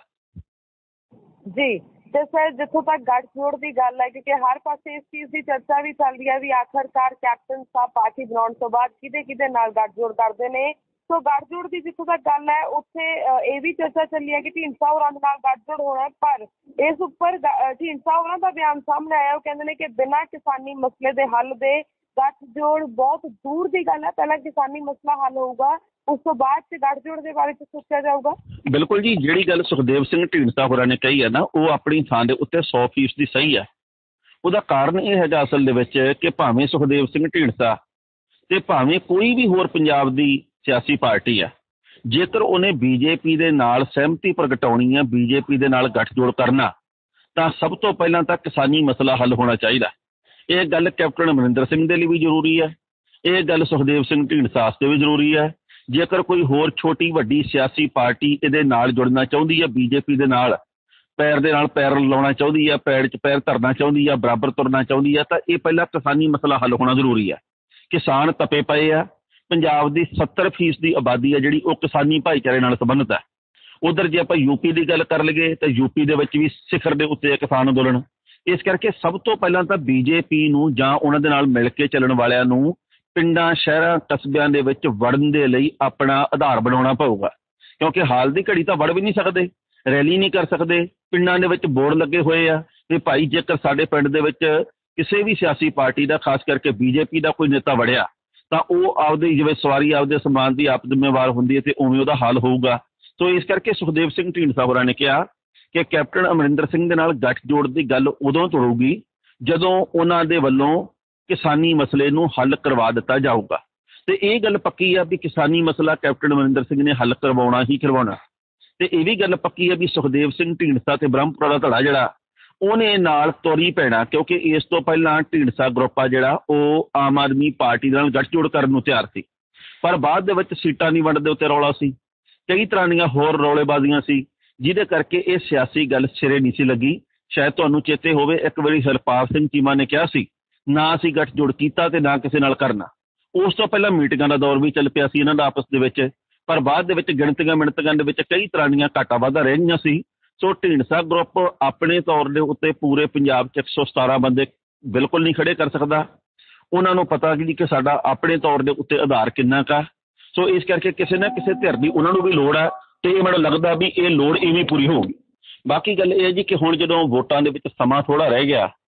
ਜੀ। ਤੇ ਸਰ ਜਿੱਥੋਂ ਤੱਕ ਗੱਠਜੋੜ ਦੀ ਗੱਲ ਹੈ, ਕਿਉਂਕਿ ਹਰ ਪਾਸੇ ਇਸ ਚੀਜ਼ ਦੀ ਚਰਚਾ ਵੀ ਚੱਲ ਰਹੀ ਹੈ ਵੀ ਆਖਰਕਾਰ ਕੈਪਟਨ ਸਾਹਿਬ ਪਾਰਟੀ ਬਣਾਉਣ ਤੋਂ ਬਾਅਦ ਕਿਹਦੇ ਕਿਹਦੇ ਨਾਲ ਗੱਠਜੋੜ ਕਰਦੇ ਨੇ। ਸੋ ਗੱਠਜੋੜ ਦੀ ਜਿੱਥੋਂ ਤੱਕ ਗੱਲ ਹੈ ਉੱਥੇ ਇਹ ਵੀ ਚਰਚਾ ਚੱਲੀ ਹੈ ਕਿ ਢੀਂਡਸਾ ਹੋਰਾਂ ਦੇ ਨਾਲ ਗੱਠਜੋੜ ਹੋਣਾ, ਪਰ ਇਸ ਉੱਪਰ ਢੀਂਡਸਾ ਹੋਰਾਂ ਦਾ ਬਿਆਨ ਸਾਹਮਣੇ ਆਇਆ। ਉਹ ਕਹਿੰਦੇ ਨੇ ਕਿ ਬਿਨਾਂ ਕਿਸਾਨੀ ਮਸਲੇ ਦੇ ਹੱਲ ਦੇ ਗੱਠਜੋੜ ਬਹੁਤ ਦੂਰ ਦੀ ਗੱਲ ਹੈ। ਪਹਿਲਾਂ ਕਿਸਾਨੀ ਮਸਲਾ ਹੱਲ ਹੋਊਗਾ, ਉਸ ਤੋਂ ਬਾਅਦ ਚ ਗੱਠਜੋੜ ਦੇ ਬਾਰੇ ਚ ਸੋਚਿਆ ਜਾਊਗਾ। ਬਿਲਕੁਲ ਜੀ, ਜਿਹੜੀ ਗੱਲ ਸੁਖਦੇਵ ਸਿੰਘ ਢੀਂਡਸਾ ਹੋਰਾਂ ਨੇ ਕਹੀ ਹੈ ਨਾ, ਉਹ ਆਪਣੀ ਥਾਂ ਦੇ ਉੱਤੇ ਸੌ ਫੀਸਦੀ ਸਹੀ ਹੈ। ਉਹਦਾ ਕਾਰਨ ਇਹ ਹੈਗਾ ਅਸਲ ਦੇ ਵਿੱਚ ਕਿ ਭਾਵੇਂ ਸੁਖਦੇਵ ਸਿੰਘ ਢੀਂਡਸਾ ਤੇ ਭਾਵੇਂ ਕੋਈ ਵੀ ਹੋਰ ਪੰਜਾਬ ਦੀ ਸਿਆਸੀ ਪਾਰਟੀ ਹੈ, ਜੇਕਰ ਉਹਨੇ ਬੀਜੇਪੀ ਦੇ ਨਾਲ ਸਹਿਮਤੀ ਪ੍ਰਗਟਾਉਣੀ ਹੈ, ਬੀਜੇਪੀ ਦੇ ਨਾਲ ਗੱਠਜੋੜ ਕਰਨਾ, ਤਾਂ ਸਭ ਤੋਂ ਪਹਿਲਾਂ ਤਾਂ ਕਿਸਾਨੀ ਮਸਲਾ ਹੱਲ ਹੋਣਾ ਚਾਹੀਦਾ। ਇਹ ਗੱਲ ਕੈਪਟਨ ਅਮਰਿੰਦਰ ਸਿੰਘ ਦੇ ਲਈ ਵੀ ਜ਼ਰੂਰੀ ਹੈ, ਇਹ ਗੱਲ ਸੁਖਦੇਵ ਸਿੰਘ ਢੀਂਡਸਾ ਵਾਸਤੇ ਵੀ ਜ਼ਰੂਰੀ ਹੈ। ਜੇਕਰ ਕੋਈ ਹੋਰ ਛੋਟੀ ਵੱਡੀ ਸਿਆਸੀ ਪਾਰਟੀ ਇਹਦੇ ਨਾਲ ਜੁੜਨਾ ਚਾਹੁੰਦੀ ਹੈ, ਬੀਜੇਪੀ ਦੇ ਨਾਲ ਪੈਰ ਦੇ ਨਾਲ ਪੈਰ ਲਾਉਣਾ ਚਾਹੁੰਦੀ ਹੈ, ਪੈਰ 'ਚ ਪੈਰ ਧਰਨਾ ਚਾਹੁੰਦੀ ਹੈ, ਬਰਾਬਰ ਤੁਰਨਾ ਚਾਹੁੰਦੀ ਹੈ, ਤਾਂ ਇਹ ਪਹਿਲਾਂ ਕਿਸਾਨੀ ਮਸਲਾ ਹੱਲ ਹੋਣਾ ਜ਼ਰੂਰੀ ਹੈ। ਕਿਸਾਨ ਤਪੇ ਪਏ ਆ, ਪੰਜਾਬ ਦੀ ਸੱਤਰ ਫੀਸਦੀ ਆਬਾਦੀ ਹੈ ਜਿਹੜੀ ਉਹ ਕਿਸਾਨੀ ਭਾਈਚਾਰੇ ਨਾਲ ਸੰਬੰਧਿਤ ਹੈ। ਉਧਰ ਜੇ ਆਪਾਂ ਯੂਪੀ ਦੀ ਗੱਲ ਕਰ ਲਈਏ ਤਾਂ ਯੂਪੀ ਦੇ ਵਿੱਚ ਵੀ ਸਿਖਰ ਦੇ ਉੱਤੇ ਕਿਸਾਨ ਅੰਦੋਲਨ। ਇਸ ਕਰਕੇ ਸਭ ਤੋਂ ਪਹਿਲਾਂ ਤਾਂ ਬੀਜੇਪੀ ਨੂੰ ਜਾਂ ਉਹਨਾਂ ਦੇ ਨਾਲ ਮਿਲ ਕੇ ਚੱਲਣ ਵਾਲਿਆਂ ਨੂੰ ਪਿੰਡਾਂ, ਸ਼ਹਿਰਾਂ, ਕਸਬਿਆਂ ਦੇ ਵਿੱਚ ਵੜਨ ਦੇ ਲਈ ਆਪਣਾ ਆਧਾਰ ਬਣਾਉਣਾ ਪਊਗਾ, ਕਿਉਂਕਿ ਹਾਲ ਦੀ ਘੜੀ ਤਾਂ ਵੜ ਵੀ ਨਹੀਂ ਸਕਦੇ, ਰੈਲੀ ਨਹੀਂ ਕਰ ਸਕਦੇ। ਪਿੰਡਾਂ ਦੇ ਵਿੱਚ ਬੋਰਡ ਲੱਗੇ ਹੋਏ ਆ ਵੀ ਭਾਈ ਜੇਕਰ ਸਾਡੇ ਪਿੰਡ ਦੇ ਵਿੱਚ ਕਿਸੇ ਵੀ ਸਿਆਸੀ ਪਾਰਟੀ ਦਾ, ਖਾਸ ਕਰਕੇ ਬੀਜੇਪੀ ਦਾ ਕੋਈ ਨੇਤਾ ਵੜਿਆ ਤਾਂ ਉਹ ਆਪਦੀ ਜਿਵੇਂ ਸਵਾਰੀ ਆਪਦੇ ਸਮਾਨ ਦੀ ਆਪ ਜ਼ਿੰਮੇਵਾਰ ਹੁੰਦੀ ਹੈ ਤੇ ਉਵੇਂ ਉਹਦਾ ਹੱਲ ਹੋਊਗਾ। ਸੋ ਇਸ ਕਰਕੇ ਸੁਖਦੇਵ ਸਿੰਘ ਢੀਂਡਸਾ ਹੋਰਾਂ ਨੇ ਕਿਹਾ ਕਿ ਕੈਪਟਨ ਅਮਰਿੰਦਰ ਸਿੰਘ ਦੇ ਨਾਲ ਗੱਠਜੋੜ ਦੀ ਗੱਲ ਉਦੋਂ ਤੁਰੂਗੀ ਜਦੋਂ ਉਹਨਾਂ ਦੇ ਵੱਲੋਂ ਕਿਸਾਨੀ ਮਸਲੇ ਨੂੰ ਹੱਲ ਕਰਵਾ ਦਿੱਤਾ ਜਾਊਗਾ। ਤੇ ਇਹ ਗੱਲ ਪੱਕੀ ਆ ਵੀ ਕਿਸਾਨੀ ਮਸਲਾ ਕੈਪਟਨ ਅਮਰਿੰਦਰ ਸਿੰਘ ਨੇ ਹੱਲ ਕਰਵਾਉਣਾ ਹੀ ਕਰਵਾਉਣਾ। ਤੇ ਇਹ ਵੀ ਗੱਲ ਪੱਕੀ ਆ ਵੀ ਸੁਖਦੇਵ ਸਿੰਘ ਢੀਂਡਸਾ ਤੇ ਬ੍ਰਹਮਪੁਰਾ ਦਾ ਧੜਾ ਜਿਹੜਾ ਉਹਨੇ ਨਾਲ ਤੁਰੀ ਪੈਣਾ, ਕਿਉਂਕਿ ਇਸ ਤੋਂ ਪਹਿਲਾਂ ਢੀਂਡਸਾ ਗਰੁੱਪ ਆ ਜਿਹੜਾ ਉਹ ਆਮ ਆਦਮੀ ਪਾਰਟੀ ਨਾਲ ਗੱਠਜੋੜ ਕਰਨ ਨੂੰ ਤਿਆਰ ਸੀ, ਪਰ ਬਾਅਦ ਦੇ ਵਿੱਚ ਸੀਟਾਂ ਨਹੀਂ ਵੰਡ ਦੇ ਉੱਤੇ ਰੌਲਾ ਸੀ, ਕਈ ਤਰ੍ਹਾਂ ਦੀਆਂ ਹੋਰ ਰੌਲੇਬਾਜ਼ੀਆਂ ਸੀ, ਜਿਹਦੇ ਕਰਕੇ ਇਹ ਸਿਆਸੀ ਗੱਲ ਸਿਰੇ ਨਹੀਂ ਸੀ ਲੱਗੀ। ਸ਼ਾਇਦ ਤੁਹਾਨੂੰ ਚੇਤੇ ਹੋਵੇ ਇੱਕ ਵਾਰੀ ਹਰਪਾਲ ਸਿੰਘ ਚੀਮਾ ਨੇ ਕਿਹਾ ਸੀ ਨਾ ਅਸੀਂ ਗੱਠਜੋੜ ਕੀਤਾ ਤੇ ਨਾ ਕਿਸੇ ਨਾਲ ਕਰਨਾ। ਉਸ ਤੋਂ ਪਹਿਲਾਂ ਮੀਟਿੰਗਾਂ ਦਾ ਦੌਰ ਵੀ ਚੱਲ ਪਿਆ ਸੀ ਇਹਨਾਂ ਦਾ ਆਪਸ ਦੇ ਵਿੱਚ, ਪਰ ਬਾਅਦ ਦੇ ਵਿੱਚ ਗਿਣਤੀਆਂ ਮਿਣਤੀਆਂ ਦੇ ਵਿੱਚ ਕਈ ਤਰ੍ਹਾਂ ਦੀਆਂ ਘਾਟਾ ਵਾਧਾ ਰਹਿ ਗਈਆਂ ਸੀ। ਸੋ ਢੀਂਡਸਾ ਗਰੁੱਪ ਆਪਣੇ ਤੌਰ ਦੇ ਉੱਤੇ ਪੂਰੇ ਪੰਜਾਬ 'ਚ ਇੱਕ ਸੌ ਸਤਾਰਾਂ ਬੰਦੇ ਬਿਲਕੁਲ ਨਹੀਂ ਖੜੇ ਕਰ ਸਕਦਾ। ਉਹਨਾਂ ਨੂੰ ਪਤਾ ਕਿ ਕਿ ਸਾਡਾ ਆਪਣੇ ਤੌਰ ਦੇ ਉੱਤੇ ਆਧਾਰ ਕਿੰਨਾ ਕਾ। ਸੋ ਇਸ ਕਰਕੇ ਕਿਸੇ ਨਾ ਕਿਸੇ ਧਿਰ ਦੀ ਉਹਨਾਂ ਨੂੰ ਵੀ ਲੋੜ ਹੈ ਤੇ ਇਹ ਮੈਨੂੰ ਲੱਗਦਾ ਵੀ ਇਹ ਲੋੜ ਇਵੇਂ ਪੂਰੀ ਹੋਊਗੀ। ਬਾਕੀ ਗੱਲ ਇਹ ਹੈ ਜੀ ਕਿ ਹੁਣ ਜਦੋਂ ਵੋਟਾਂ ਦੇ ਵਿੱਚ ਸਮਾਂ ਥੋੜ੍ਹਾ ਰਹਿ ਗਿਆ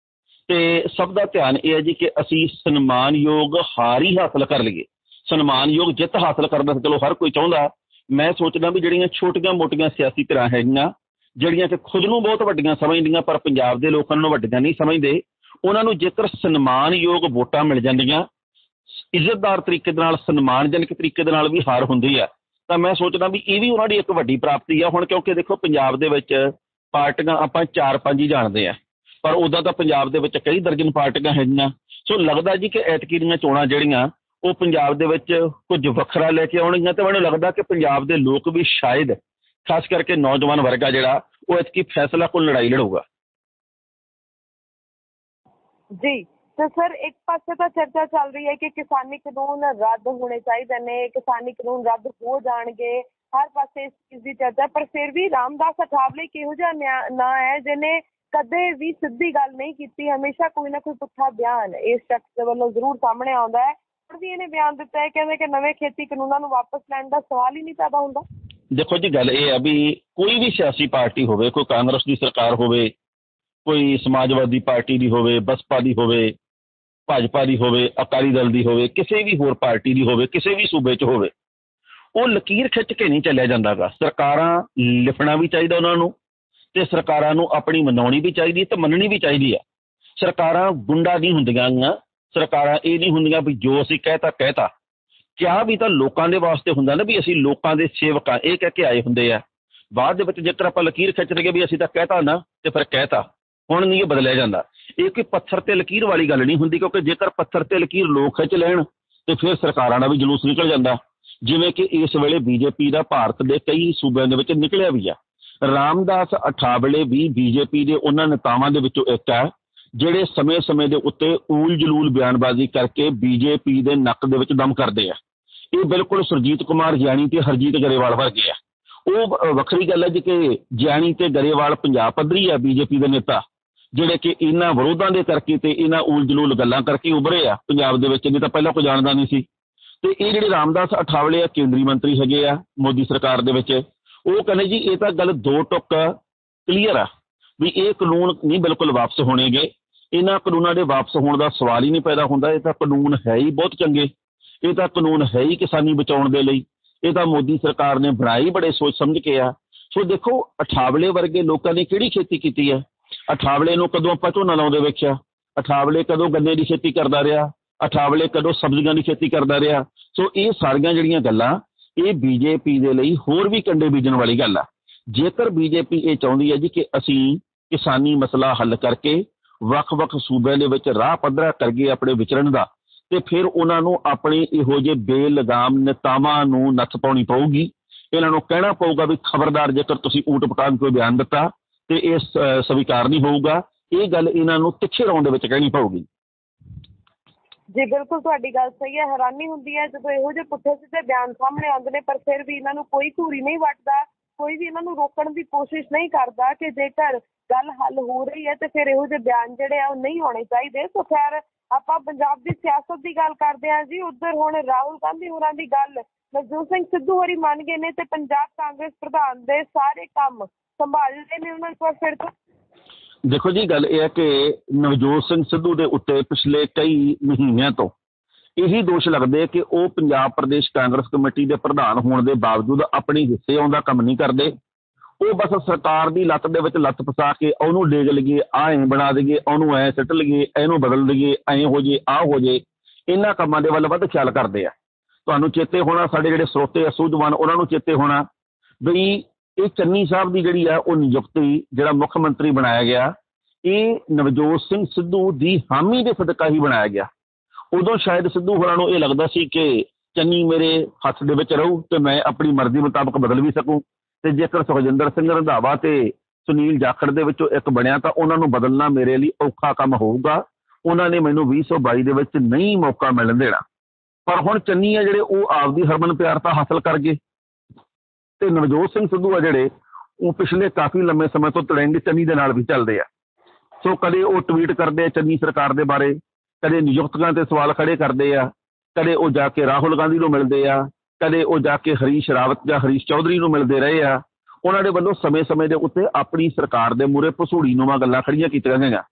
ਤੇ ਸਭ ਦਾ ਧਿਆਨ ਇਹ ਹੈ ਜੀ ਕਿ ਅਸੀਂ ਸਨਮਾਨਯੋਗ ਹਾਰ ਹੀ ਹਾਸਲ ਕਰ ਲਈਏ। ਸਨਮਾਨਯੋਗ ਜਿੱਤ ਹਾਸਲ ਕਰਨਾ ਤਾਂ ਚਲੋ ਹਰ ਕੋਈ ਚਾਹੁੰਦਾ। ਮੈਂ ਸੋਚਦਾ ਵੀ ਜਿਹੜੀਆਂ ਛੋਟੀਆਂ ਮੋਟੀਆਂ ਸਿਆਸੀ ਧਿਰਾਂ ਹੈਗੀਆਂ ਜਿਹੜੀਆਂ ਕਿ ਖੁਦ ਨੂੰ ਬਹੁਤ ਵੱਡੀਆਂ ਸਮਝਦੀਆਂ ਪਰ ਪੰਜਾਬ ਦੇ ਲੋਕਾਂ ਨੂੰ ਵੱਡੀਆਂ ਨਹੀਂ ਸਮਝਦੇ, ਉਹਨਾਂ ਨੂੰ ਜੇਕਰ ਸਨਮਾਨਯੋਗ ਵੋਟਾਂ ਮਿਲ ਜਾਂਦੀਆਂ, ਇੱਜ਼ਤਦਾਰ ਤਰੀਕੇ ਦੇ ਨਾਲ, ਸਨਮਾਨਜਨਕ ਤਰੀਕੇ ਦੇ ਨਾਲ ਵੀ ਹਾਰ ਹੁੰਦੀ ਆ, ਤਾਂ ਮੈਂ ਸੋਚਦਾ ਵੀ ਇਹ ਵੀ ਉਹਨਾਂ ਦੀ ਇੱਕ ਵੱਡੀ ਪ੍ਰਾਪਤੀ ਆ। ਹੁਣ ਕਿਉਂਕਿ ਦੇਖੋ ਪੰਜਾਬ ਦੇ ਵਿੱਚ ਪਾਰਟੀਆਂ ਆਪਾਂ ਚਾਰ ਪੰਜ ਹੀ ਜਾਣਦੇ ਆ, ਪਰ ਉੱਦਾਂ ਤਾਂ ਪੰਜਾਬ ਦੇ ਵਿੱਚ ਕਈ ਦਰਜਨ ਪਾਰਟੀਆਂ ਹੈਗੀਆਂ। ਸੋ ਲੱਗਦਾ ਜੀ ਕਿ ਐਤਕੀ ਦੀਆਂ ਚੋਣਾਂ ਜਿਹੜੀਆਂ ਉਹ ਪੰਜਾਬ ਦੇ ਵਿੱਚ ਕੁਝ ਵੱਖਰਾ ਲੈ ਕੇ ਆਉਣਗੀਆਂ, ਤੇ ਮੈਨੂੰ ਲੱਗਦਾ ਕਿ ਪੰਜਾਬ ਦੇ ਲੋਕ ਵੀ ਸ਼ਾਇਦ ਖਾਸ ਕਰਕੇ ਨੌਜਵਾਨ ਵਰਗ ਆ ਜਿਹੜਾ ਉਹ ਐਤਕੀ ਫੈਸਲਾ ਕੋਲ ਲੜਾਈ ਲੜੂਗਾ। ਜੀ ਤੇ ਸਰ ਇੱਕ ਪਾਸੇ ਤਾਂ ਚਰਚਾ ਚੱਲ ਰਹੀ ਹੈ ਕਿ ਕਿਸਾਨੀ ਕਾਨੂੰਨ ਰੱਦ ਹੋਣੇ ਚਾਹੀਦੇ ਨੇ, ਕਿਸਾਨੀ ਕਾਨੂੰਨ ਰੱਦ ਹੋ ਜਾਣਗੇ, ਹਰ ਪਾਸੇ ਇਸ ਚੀਜ਼ ਦੀ ਚਰਚਾ। ਪਰ ਫਿਰ ਵੀ ਰਾਮਦਾਸ ਅਠਾਵਲੇ ਕਿਹੋ ਜਿਹਾ ਨਾਂ ਹੈ ਜਿਹਨੇ ਕਦੇ ਵੀ ਸਿੱਧੀ ਗੱਲ ਨਹੀਂ ਕੀਤੀ, ਹਮੇਸ਼ਾ ਕੋਈ ਨਾ ਕੋਈ ਪੁੱਠਾ ਬਿਆਨ ਇਸ ਸ਼ਖਸ ਦੇ ਵੱਲੋਂ ਜ਼ਰੂਰ ਸਾਹਮਣੇ ਆਉਂਦਾ ਹੈ। ਹੁਣ ਵੀ ਇਹਨੇ ਬਿਆਨ ਦਿੱਤਾ ਹੈ, ਕਹਿੰਦੇ ਕਿ ਨਵੇਂ ਖੇਤੀ ਕਾਨੂੰਨਾਂ ਨੂੰ ਵਾਪਸ ਲੈਣ ਦਾ ਸਵਾਲ ਹੀ ਨਹੀਂ ਪੈਦਾ ਹੁੰਦਾ। ਦੇਖੋ ਜੀ ਗੱਲ ਇਹ ਆ ਵੀ ਕੋਈ ਵੀ ਸਿਆਸੀ ਪਾਰਟੀ ਹੋਵੇ, ਕੋਈ ਕਾਂਗਰਸ ਦੀ ਸਰਕਾਰ ਹੋਵੇ, ਕੋਈ ਸਮਾਜਵਾਦੀ ਪਾਰਟੀ ਦੀ ਹੋਵੇ, ਬਸਪਾ ਦੀ ਹੋਵੇ, ਭਾਜਪਾ ਦੀ ਹੋਵੇ, ਅਕਾਲੀ ਦਲ ਦੀ ਹੋਵੇ, ਕਿਸੇ ਵੀ ਹੋਰ ਪਾਰਟੀ ਦੀ ਹੋਵੇ, ਕਿਸੇ ਵੀ ਸੂਬੇ 'ਚ ਹੋਵੇ, ਉਹ ਲਕੀਰ ਖਿੱਚ ਕੇ ਨਹੀਂ ਚੱਲਿਆ ਜਾਂਦਾ ਗਾ। ਸਰਕਾਰਾਂ ਲਿਖਣਾ ਵੀ ਚਾਹੀਦਾ ਉਹਨਾਂ ਨੂੰ, ਤੇ ਸਰਕਾਰਾਂ ਨੂੰ ਆਪਣੀ ਮਨਾਉਣੀ ਵੀ ਚਾਹੀਦੀ ਤੇ ਮੰਨਣੀ ਵੀ ਚਾਹੀਦੀ ਆ। ਸਰਕਾਰਾਂ ਗੁੰਡਾ ਨਹੀਂ ਹੁੰਦੀਆਂ ਗੀਆਂ, ਸਰਕਾਰਾਂ ਇਹ ਨਹੀਂ ਹੁੰਦੀਆਂ ਵੀ ਜੋ ਅਸੀਂ ਕਹਿਤਾ ਕਹਿਤਾ। ਕਿਹਾ ਵੀ ਤਾਂ ਲੋਕਾਂ ਦੇ ਵਾਸਤੇ ਹੁੰਦਾ ਨਾ ਵੀ ਅਸੀਂ ਲੋਕਾਂ ਦੇ ਸੇਵਕ ਆ, ਇਹ ਕਹਿ ਕੇ ਆਏ ਹੁੰਦੇ ਆ। ਬਾਅਦ ਦੇ ਵਿੱਚ ਜੇਕਰ ਆਪਾਂ ਲਕੀਰ ਖਿੱਚ ਲਈਏ ਵੀ ਅਸੀਂ ਤਾਂ ਕਹਿਤਾ ਨਾ, ਤੇ ਫਿਰ ਕਹਿਤਾ, ਹੁਣ ਨਹੀਂ ਇਹ ਬਦਲਿਆ ਜਾਂਦਾ। ਇਹ ਕੋਈ ਪੱਥਰ ਤੇ ਲਕੀਰ ਵਾਲੀ ਗੱਲ ਨਹੀਂ ਹੁੰਦੀ, ਕਿਉਂਕਿ ਜੇਕਰ ਪੱਥਰ ਤੇ ਲਕੀਰ ਲੋਕ ਖਿੱਚ ਲੈਣ ਤੇ ਫਿਰ ਸਰਕਾਰਾਂ ਦਾ ਵੀ ਜਲੂਸ ਨਿਕਲ ਜਾਂਦਾ, ਜਿਵੇਂ ਕਿ ਇਸ ਵੇਲੇ ਬੀਜੇਪੀ ਦਾ ਭਾਰਤ ਦੇ ਕਈ ਸੂਬਿਆਂ ਦੇ ਵਿੱਚ ਨਿਕਲਿਆ ਵੀ ਆ। ਰਾਮਦਾਸ ਅਠਾਵਲੇ ਵੀ ਬੀਜੇਪੀ ਦੇ ਉਹਨਾਂ ਨੇਤਾਵਾਂ ਦੇ ਵਿੱਚੋਂ ਇੱਕ ਹੈ ਜਿਹੜੇ ਸਮੇਂ ਸਮੇਂ ਦੇ ਉੱਤੇ ਊਲ ਜਲੂਲ ਬਿਆਨਬਾਜ਼ੀ ਕਰਕੇ ਬੀਜੇਪੀ ਦੇ ਨੱਕ ਦੇ ਵਿੱਚ ਦਮ ਕਰਦੇ ਆ। ਇਹ ਬਿਲਕੁਲ ਸੁਰਜੀਤ ਕੁਮਾਰ ਗਿਆਨੀ ਤੇ ਹਰਜੀਤ ਗਰੇਵਾਲ ਵਰਗੇ ਆ। ਉਹ ਵੱਖਰੀ ਗੱਲ ਹੈ ਜੀ ਕਿ ਗਿਆਨੀ ਤੇ ਗਰੇਵਾਲ ਪੰਜਾਬ ਪੱਧਰੀ ਆ ਬੀਜੇਪੀ ਦੇ ਨੇਤਾ, ਜਿਹੜੇ ਕਿ ਇਹਨਾਂ ਵਿਰੋਧਾਂ ਦੇ ਕਰਕੇ ਤੇ ਇਹਨਾਂ ਊਲ ਜਲੂਲ ਗੱਲਾਂ ਕਰਕੇ ਉਭਰੇ ਆ ਪੰਜਾਬ ਦੇ ਵਿੱਚ, ਨਹੀਂ ਤਾਂ ਪਹਿਲਾਂ ਕੋਈ ਜਾਣਦਾ ਨਹੀਂ ਸੀ। ਤੇ ਇਹ ਜਿਹੜੇ ਰਾਮਦਾਸ ਅਠਾਵਲੇ ਆ ਕੇਂਦਰੀ ਮੰਤਰੀ ਹੈਗੇ ਆ ਮੋਦੀ ਸਰਕਾਰ ਦੇ ਵਿੱਚ, ਉਹ ਕਹਿੰਦੇ ਜੀ ਇਹ ਤਾਂ ਗੱਲ ਦੋ ਟੁੱਕ ਕਲੀਅਰ ਆ ਵੀ ਇਹ ਕਾਨੂੰਨ ਨਹੀਂ ਬਿਲਕੁਲ ਵਾਪਸ ਹੋਣਗੇ। ਇਹਨਾਂ ਕਾਨੂੰਨਾਂ ਦੇ ਵਾਪਸ ਹੋਣ ਦਾ ਸਵਾਲ ਹੀ ਨਹੀਂ ਪੈਦਾ ਹੁੰਦਾ। ਇਹ ਤਾਂ ਕਾਨੂੰਨ ਹੈ ਹੀ ਬਹੁਤ ਚੰਗੇ, ਇਹ ਤਾਂ ਕਾਨੂੰਨ ਹੈ ਹੀ ਕਿਸਾਨੀ ਬਚਾਉਣ ਦੇ ਲਈ, ਇਹ ਤਾਂ ਮੋਦੀ ਸਰਕਾਰ ਨੇ ਬਣਾਈ ਬੜੇ ਸੋਚ ਸਮਝ ਕੇ ਆ। ਸੋ ਦੇਖੋ ਅਠਾਵਲੇ ਵਰਗੇ ਲੋਕਾਂ ਨੇ ਕਿਹੜੀ ਖੇਤੀ ਕੀਤੀ ਹੈ? ਅਠਾਵਲੇ ਨੂੰ ਕਦੋਂ ਆਪਾਂ ਝੋਨਾ ਲਾਉਂਦੇ ਵੇਖਿਆ? ਅਠਾਵਲੇ ਕਦੋਂ ਗੰਨੇ ਦੀ ਖੇਤੀ ਕਰਦਾ ਰਿਹਾ? ਅਠਾਵਲੇ ਕਦੋਂ ਸਬਜ਼ੀਆਂ ਦੀ ਖੇਤੀ ਕਰਦਾ ਰਿਹਾ? ਸੋ ਇਹ ਸਾਰੀਆਂ ਜਿਹੜੀਆਂ ਗੱਲਾਂ ਇਹ ਬੀਜੇਪੀ ਦੇ ਲਈ ਹੋਰ ਵੀ ਕੰਡੇ ਬੀਜਣ ਵਾਲੀ ਗੱਲ ਆ। ਜੇਕਰ ਬੀਜੇਪੀ ਇਹ ਚਾਹੁੰਦੀ ਹੈ ਜੀ ਕਿ ਅਸੀਂ ਕਿਸਾਨੀ ਮਸਲਾ ਹੱਲ ਕਰਕੇ ਵੱਖ-ਵੱਖ ਸੂਬਿਆਂ ਦੇ ਵਿੱਚ ਰਾਹ ਪੱਧਰਾ ਕਰੀਏ ਆਪਣੇ ਵਿਚਰਨ ਦਾ, ਤੇ ਫਿਰ ਉਹਨਾਂ ਨੂੰ ਆਪਣੇ ਇਹੋ ਜਿਹੇ ਬੇਲਗਾਮ ਨੇਤਾਵਾਂ ਨੂੰ ਨੱਥ ਪਾਉਣੀ ਪਊਗੀ। ਇਹਨਾਂ ਨੂੰ ਕਹਿਣਾ ਪਊਗਾ ਵੀ ਖਬਰਦਾਰ, ਜੇਕਰ ਤੁਸੀਂ ਊਟ ਪਟਾਂਗ ਕੋਈ ਬਿਆਨ ਦਿੱਤਾ ਤੇ ਇਹ ਸਵੀਕਾਰ ਨਹੀਂ ਹੋਊਗਾ। ਇਹ ਗੱਲ ਇਹਨਾਂ ਨੂੰ ਤਿੱਖੇ ਰੌਣ ਦੇ ਵਿੱਚ ਕਹਿਣੀ ਪਊਗੀ। ਜੀ ਬਿਲਕੁਲ ਤੁਹਾਡੀ ਗੱਲ ਸਹੀ ਹੈ। ਹੈਰਾਨੀ ਹੁੰਦੀ ਹੈ ਜਦੋਂ ਇਹੋ ਜਿਹੇ ਪੁੱਠੇ ਸਿੱਧੇ ਬਿਆਨ ਸਾਹਮਣੇ ਆਉਂਦੇ ਨੇ, ਪਰ ਫਿਰ ਵੀ ਇਹਨਾਂ ਨੂੰ ਕੋਈ ਧੂਰੀ ਨਹੀਂ ਵੱਟਦਾ, ਕੋਈ ਵੀ ਇਹਨਾਂ ਨੂੰ ਰੋਕਣ ਦੀ ਕੋਸ਼ਿਸ਼ ਨਹੀਂ ਕਰਦਾ ਕਿ ਜੇਕਰ ਗੱਲ ਹੱਲ ਹੋ ਰਹੀ ਹੈ ਤੇ ਫਿਰ ਇਹੋ ਜਿਹੇ ਬਿਆਨ ਜਿਹੜੇ ਆ ਉਹ ਨਹੀਂ ਹੋਣੇ ਚਾਹੀਦੇ। ਸੋ ਖੈਰ ਆਪਾਂ ਪੰਜਾਬ ਦੀ ਸਿਆਸਤ ਦੀ ਗੱਲ ਕਰਦੇ ਹਾਂ ਜੀ। ਉੱਧਰ ਹੁਣ ਰਾਹੁਲ ਗਾਂਧੀ ਹੋਰਾਂ ਦੀ ਗੱਲ ਨਵਜੋਤ ਸਿੰਘ ਸਿੱਧੂ ਹੋਰੀ ਮੰਨ ਗਏ ਨੇ ਤੇ ਪੰਜਾਬ ਕਾਂਗਰਸ ਪ੍ਰਧਾਨ ਦੇ ਸਾਰੇ ਕੰਮ ਸੰਭਾਲ ਲਏ ਨੇ ਉਹਨਾਂ ਕੋਲ ਫਿਰ ਤੋਂ। ਦੇਖੋ ਜੀ ਗੱਲ ਇਹ ਹੈ ਕਿ ਨਵਜੋਤ ਸਿੰਘ ਸਿੱਧੂ ਦੇ ਉੱਤੇ ਪਿਛਲੇ ਕਈ ਮਹੀਨਿਆਂ ਤੋਂ ਇਹੀ ਦੋਸ਼ ਲੱਗਦੇ ਕਿ ਉਹ ਪੰਜਾਬ ਪ੍ਰਦੇਸ਼ ਕਾਂਗਰਸ ਕਮੇਟੀ ਦੇ ਪ੍ਰਧਾਨ ਹੋਣ ਦੇ ਬਾਵਜੂਦ ਆਪਣੇ ਹਿੱਸੇ ਆਉਣ ਦਾ ਕੰਮ ਨਹੀਂ ਕਰਦੇ। ਉਹ ਬਸ ਸਰਕਾਰ ਦੀ ਲੱਤ ਦੇ ਵਿੱਚ ਲੱਤ ਫਸਾ ਕੇ ਉਹਨੂੰ ਡੇਗ ਲਈਏ, ਆਹ ਐਂ ਬਣਾ ਦਈਏ, ਉਹਨੂੰ ਐਂ ਸਿੱਟ ਲਈਏ, ਇਹਨੂੰ ਬਦਲ ਦਈਏ, ਐਂ ਹੋ ਜੇ, ਆਹ ਹੋ ਜੇ, ਇਹਨਾਂ ਕੰਮਾਂ ਦੇ ਵੱਲ ਵੱਧ ਖਿਆਲ ਕਰਦੇ ਆ। ਤੁਹਾਨੂੰ ਚੇਤੇ ਹੋਣਾ, ਸਾਡੇ ਜਿਹੜੇ ਸਰੋਤੇ ਆ ਸੂਝਵਾਨ, ਉਹਨਾਂ ਨੂੰ ਚੇਤੇ ਹੋਣਾ ਬਈ ਇਹ ਚੰਨੀ ਸਾਹਿਬ ਦੀ ਜਿਹੜੀ ਆ ਉਹ ਨਿਯੁਕਤੀ, ਜਿਹੜਾ ਮੁੱਖ ਮੰਤਰੀ ਬਣਾਇਆ ਗਿਆ, ਇਹ ਨਵਜੋਤ ਸਿੰਘ ਸਿੱਧੂ ਦੀ ਹਾਮੀ ਦੇ ਸਦਕਾ ਹੀ ਬਣਾਇਆ ਗਿਆ। ਉਦੋਂ ਸ਼ਾਇਦ ਸਿੱਧੂ ਹੋਰਾਂ ਨੂੰ ਇਹ ਲੱਗਦਾ ਸੀ ਕਿ ਚੰਨੀ ਮੇਰੇ ਹੱਥ ਦੇ ਵਿੱਚ ਰਹੂ ਤੇ ਮੈਂ ਆਪਣੀ ਮਰਜ਼ੀ ਮੁਤਾਬਕ ਬਦਲ ਵੀ ਸਕੂੰ, ਤੇ ਜੇਕਰ ਸੁਖਜਿੰਦਰ ਸਿੰਘ ਰੰਧਾਵਾ ਤੇ ਸੁਨੀਲ ਜਾਖੜ ਦੇ ਵਿੱਚੋਂ ਇੱਕ ਬਣਿਆ ਤਾਂ ਉਹਨਾਂ ਨੂੰ ਬਦਲਣਾ ਮੇਰੇ ਲਈ ਔਖਾ ਕੰਮ ਹੋਊਗਾ। ਉਹਨਾਂ ਨੇ ਮੈਨੂੰ ਵੀਹ ਸੌ ਬਾਈ ਦੇ ਵਿੱਚ ਨਹੀਂ ਮੌਕਾ ਮਿਲਣ ਦੇਣਾ। ਪਰ ਹੁਣ ਚੰਨੀ ਆ ਜਿਹੜੇ ਉਹ ਆਪਦੀ ਹਰਮਨ ਪਿਆਰਤਾ ਹਾਸਲ ਕਰ ਗਏ, ਤੇ ਨਵਜੋਤ ਸਿੰਘ ਸਿੱਧੂ ਆ ਜਿਹੜੇ ਉਹ ਪਿਛਲੇ ਕਾਫੀ ਲੰਮੇ ਸਮੇਂ ਤੋਂ ਤੜਿੰਗ ਚੰਨੀ ਦੇ ਨਾਲ ਵੀ ਚੱਲਦੇ ਆ। ਸੋ ਕਦੇ ਉਹ ਟਵੀਟ ਕਰਦੇ ਆ ਚੰਨੀ ਸਰਕਾਰ ਦੇ ਬਾਰੇ, ਕਦੇ ਨਿਯੁਕਤੀਆਂ ਤੇ ਸਵਾਲ ਖੜੇ ਕਰਦੇ ਆ, ਕਦੇ ਉਹ ਜਾ ਕੇ ਰਾਹੁਲ ਗਾਂਧੀ ਨੂੰ ਮਿਲਦੇ ਆ, ਕਦੇ ਉਹ ਜਾ ਕੇ ਹਰੀਸ਼ ਰਾਵਤ ਜਾਂ ਹਰੀਸ਼ ਚੌਧਰੀ ਨੂੰ ਮਿਲਦੇ ਰਹੇ ਆ। ਉਹਨਾਂ ਦੇ ਵੱਲੋਂ ਸਮੇਂ ਸਮੇਂ ਦੇ ਉੱਤੇ ਆਪਣੀ ਸਰਕਾਰ ਦੇ ਮੂਹਰੇ ਭਸੂੜੀ ਨੂੰਆਂ ਗੱਲਾਂ ਖੜੀਆਂ ਕੀਤੀਆਂ ਗਈਆਂ।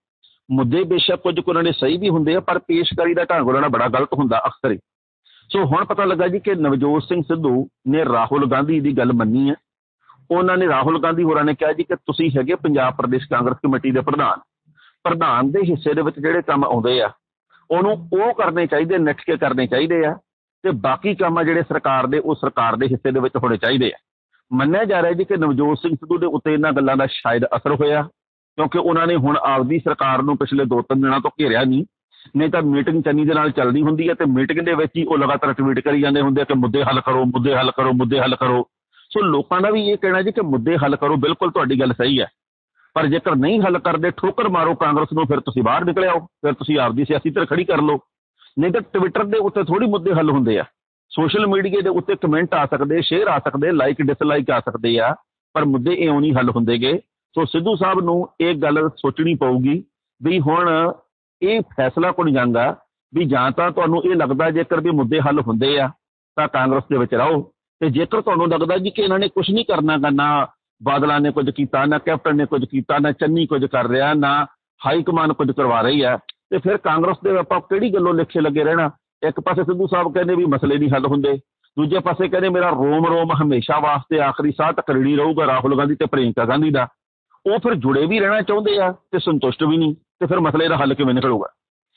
ਮੁੱਦੇ ਬੇਸ਼ੱਕ ਕੁਝ ਕੁ ਉਹਨਾਂ ਦੇ ਸਹੀ ਵੀ ਹੁੰਦੇ ਆ, ਪਰ ਪੇਸ਼ਕਾਰੀ ਦਾ ਢੰਗ ਉਹਨਾਂ ਦਾ ਬੜਾ ਗਲਤ ਹੁੰਦਾ ਅਕਸਰ ਹੀ। ਸੋ ਹੁਣ ਪਤਾ ਲੱਗਾ ਜੀ ਕਿ ਨਵਜੋਤ ਸਿੰਘ ਸਿੱਧੂ ਨੇ ਰਾਹੁਲ ਗਾਂਧੀ ਦੀ ਗੱਲ ਮੰਨੀ ਹੈ। ਉਹਨਾਂ ਨੇ ਰਾਹੁਲ ਗਾਂਧੀ ਹੋਰਾਂ ਨੇ ਕਿਹਾ ਜੀ ਕਿ ਤੁਸੀਂ ਹੈਗੇ ਪੰਜਾਬ ਪ੍ਰਦੇਸ਼ ਕਾਂਗਰਸ ਕਮੇਟੀ ਦੇ ਪ੍ਰਧਾਨ, ਪ੍ਰਧਾਨ ਦੇ ਹਿੱਸੇ ਦੇ ਵਿੱਚ ਜਿਹੜੇ ਕੰਮ ਆਉਂਦੇ ਆ ਉਹਨੂੰ ਉਹ ਕਰਨੇ ਚਾਹੀਦੇ, ਨਿੱਠ ਕੇ ਕਰਨੇ ਚਾਹੀਦੇ ਆ, ਤੇ ਬਾਕੀ ਕੰਮ ਆ ਜਿਹੜੇ ਸਰਕਾਰ ਦੇ ਉਹ ਸਰਕਾਰ ਦੇ ਹਿੱਸੇ ਦੇ ਵਿੱਚ ਹੋਣੇ ਚਾਹੀਦੇ ਆ। ਮੰਨਿਆ ਜਾ ਰਿਹਾ ਜੀ ਕਿ ਨਵਜੋਤ ਸਿੰਘ ਸਿੱਧੂ ਦੇ ਉੱਤੇ ਇਹਨਾਂ ਗੱਲਾਂ ਦਾ ਸ਼ਾਇਦ ਅਸਰ ਹੋਇਆ, ਕਿਉਂਕਿ ਉਹਨਾਂ ਨੇ ਹੁਣ ਆਪਦੀ ਸਰਕਾਰ ਨੂੰ ਪਿਛਲੇ ਦੋ ਤਿੰਨ ਦਿਨਾਂ ਤੋਂ ਘੇਰਿਆ ਨਹੀਂ, ਨਹੀਂ ਤਾਂ ਮੀਟਿੰਗ ਚੰਨੀ ਦੇ ਨਾਲ ਚੱਲਦੀ ਹੁੰਦੀ ਹੈ ਤੇ ਮੀਟਿੰਗ ਦੇ ਵਿੱਚ ਹੀ ਉਹ ਲਗਾਤਾਰ ਟਵੀਟ ਕਰੀ ਜਾਂਦੇ ਹੁੰਦੇ ਆ ਕਿ ਮੁੱਦੇ ਹੱਲ ਕਰੋ, ਮੁੱਦੇ ਹੱਲ ਕਰੋ, ਮੁੱਦੇ ਹੱਲ ਕਰੋ। ਸੋ ਲੋਕਾਂ ਦਾ ਵੀ ਇਹ ਕਹਿਣਾ ਜੀ ਕਿ ਮੁੱਦੇ ਹੱਲ ਕਰੋ, ਬਿਲਕੁਲ ਤੁਹਾਡੀ ਗੱਲ ਸਹੀ ਹੈ, ਪਰ ਜੇਕਰ ਨਹੀਂ ਹੱਲ ਕਰਦੇ ਠੋਕਰ ਮਾਰੋ ਕਾਂਗਰਸ ਨੂੰ, ਫਿਰ ਤੁਸੀਂ ਬਾਹਰ ਨਿਕਲ ਆਓ, ਫਿਰ ਤੁਸੀਂ ਆਪਦੀ ਸਿਆਸੀ ਧਿਰ ਖੜੀ ਕਰ ਲਓ। ਨਹੀਂ ਤਾਂ ਟਵਿੱਟਰ ਦੇ ਉੱਤੇ ਥੋੜ੍ਹੀ ਮੁੱਦੇ ਹੱਲ ਹੁੰਦੇ ਆ, ਸੋਸ਼ਲ ਮੀਡੀਆ ਦੇ ਉੱਤੇ ਕਮੈਂਟ ਆ ਸਕਦੇ, ਸ਼ੇਅਰ ਆ ਸਕਦੇ, ਲਾਈਕ ਡਿਸਲਾਈਕ ਆ ਸਕਦੇ ਆ, ਪਰ ਮੁੱਦੇ ਇਉਂ ਨਹੀਂ ਹੱਲ ਹੁੰਦੇਗੇ। ਸੋ ਸਿੱਧੂ ਸਾਹਿਬ ਨੂੰ ਇਹ ਗੱਲ ਸੋਚਣੀ ਪਊਗੀ ਵੀ ਹੁਣ ਇਹ ਫੈਸਲਾ ਕੁਣ ਜਾਂਦਾ ਵੀ ਜਾਂ ਤਾਂ ਤੁਹਾਨੂੰ ਇਹ ਲੱਗਦਾ ਜੇਕਰ ਵੀ ਮੁੱਦੇ ਹੱਲ ਹੁੰਦੇ ਆ ਤਾਂ ਕਾਂਗਰਸ ਦੇ ਵਿੱਚ ਰਹੋ, ਤੇ ਜੇਕਰ ਤੁਹਾਨੂੰ ਲੱਗਦਾ ਜੀ ਕਿ ਇਹਨਾਂ ਨੇ ਕੁਝ ਨਹੀਂ ਕਰਨਾ ਗਾ, ਨਾ ਬਾਦਲਾਂ ਨੇ ਕੁਝ ਕੀਤਾ, ਨਾ ਕੈਪਟਨ ਨੇ ਕੁਝ ਕੀਤਾ, ਨਾ ਚੰਨੀ ਕੁਝ ਕਰ ਰਿਹਾ, ਨਾ ਹਾਈ ਕਮਾਨ ਕੁਝ ਕਰਵਾ ਰਹੀ ਹੈ, ਤੇ ਫਿਰ ਕਾਂਗਰਸ ਦੇ ਆਪਾਂ ਕਿਹੜੀ ਗੱਲੋਂ ਲਿਖੇ ਲੱਗੇ ਰਹਿਣਾ। ਇੱਕ ਪਾਸੇ ਸਿੱਧੂ ਸਾਹਿਬ ਕਹਿੰਦੇ ਵੀ ਮਸਲੇ ਨਹੀਂ ਹੱਲ ਹੁੰਦੇ, ਦੂਜੇ ਪਾਸੇ ਕਹਿੰਦੇ ਮੇਰਾ ਰੋਮ ਰੋਮ ਹਮੇਸ਼ਾ ਵਾਸਤੇ ਆਖਰੀ ਸਾਹ ਤੱਕ ਰੜੀ ਰਹੂਗਾ ਰਾਹੁਲ ਗਾਂਧੀ ਤੇ ਪ੍ਰਿਅੰਕਾ ਗਾਂਧੀ ਦਾ। ਉਹ ਫਿਰ ਜੁੜੇ ਵੀ ਰਹਿਣਾ ਚਾਹੁੰਦੇ ਆ ਤੇ ਸੰਤੁਸ਼ਟ ਵੀ ਨਹੀਂ, ਤੇ ਫਿਰ ਮਸਲੇ ਦਾ ਹੱਲ ਕਿਵੇਂ ਨਿਕਲੂਗਾ।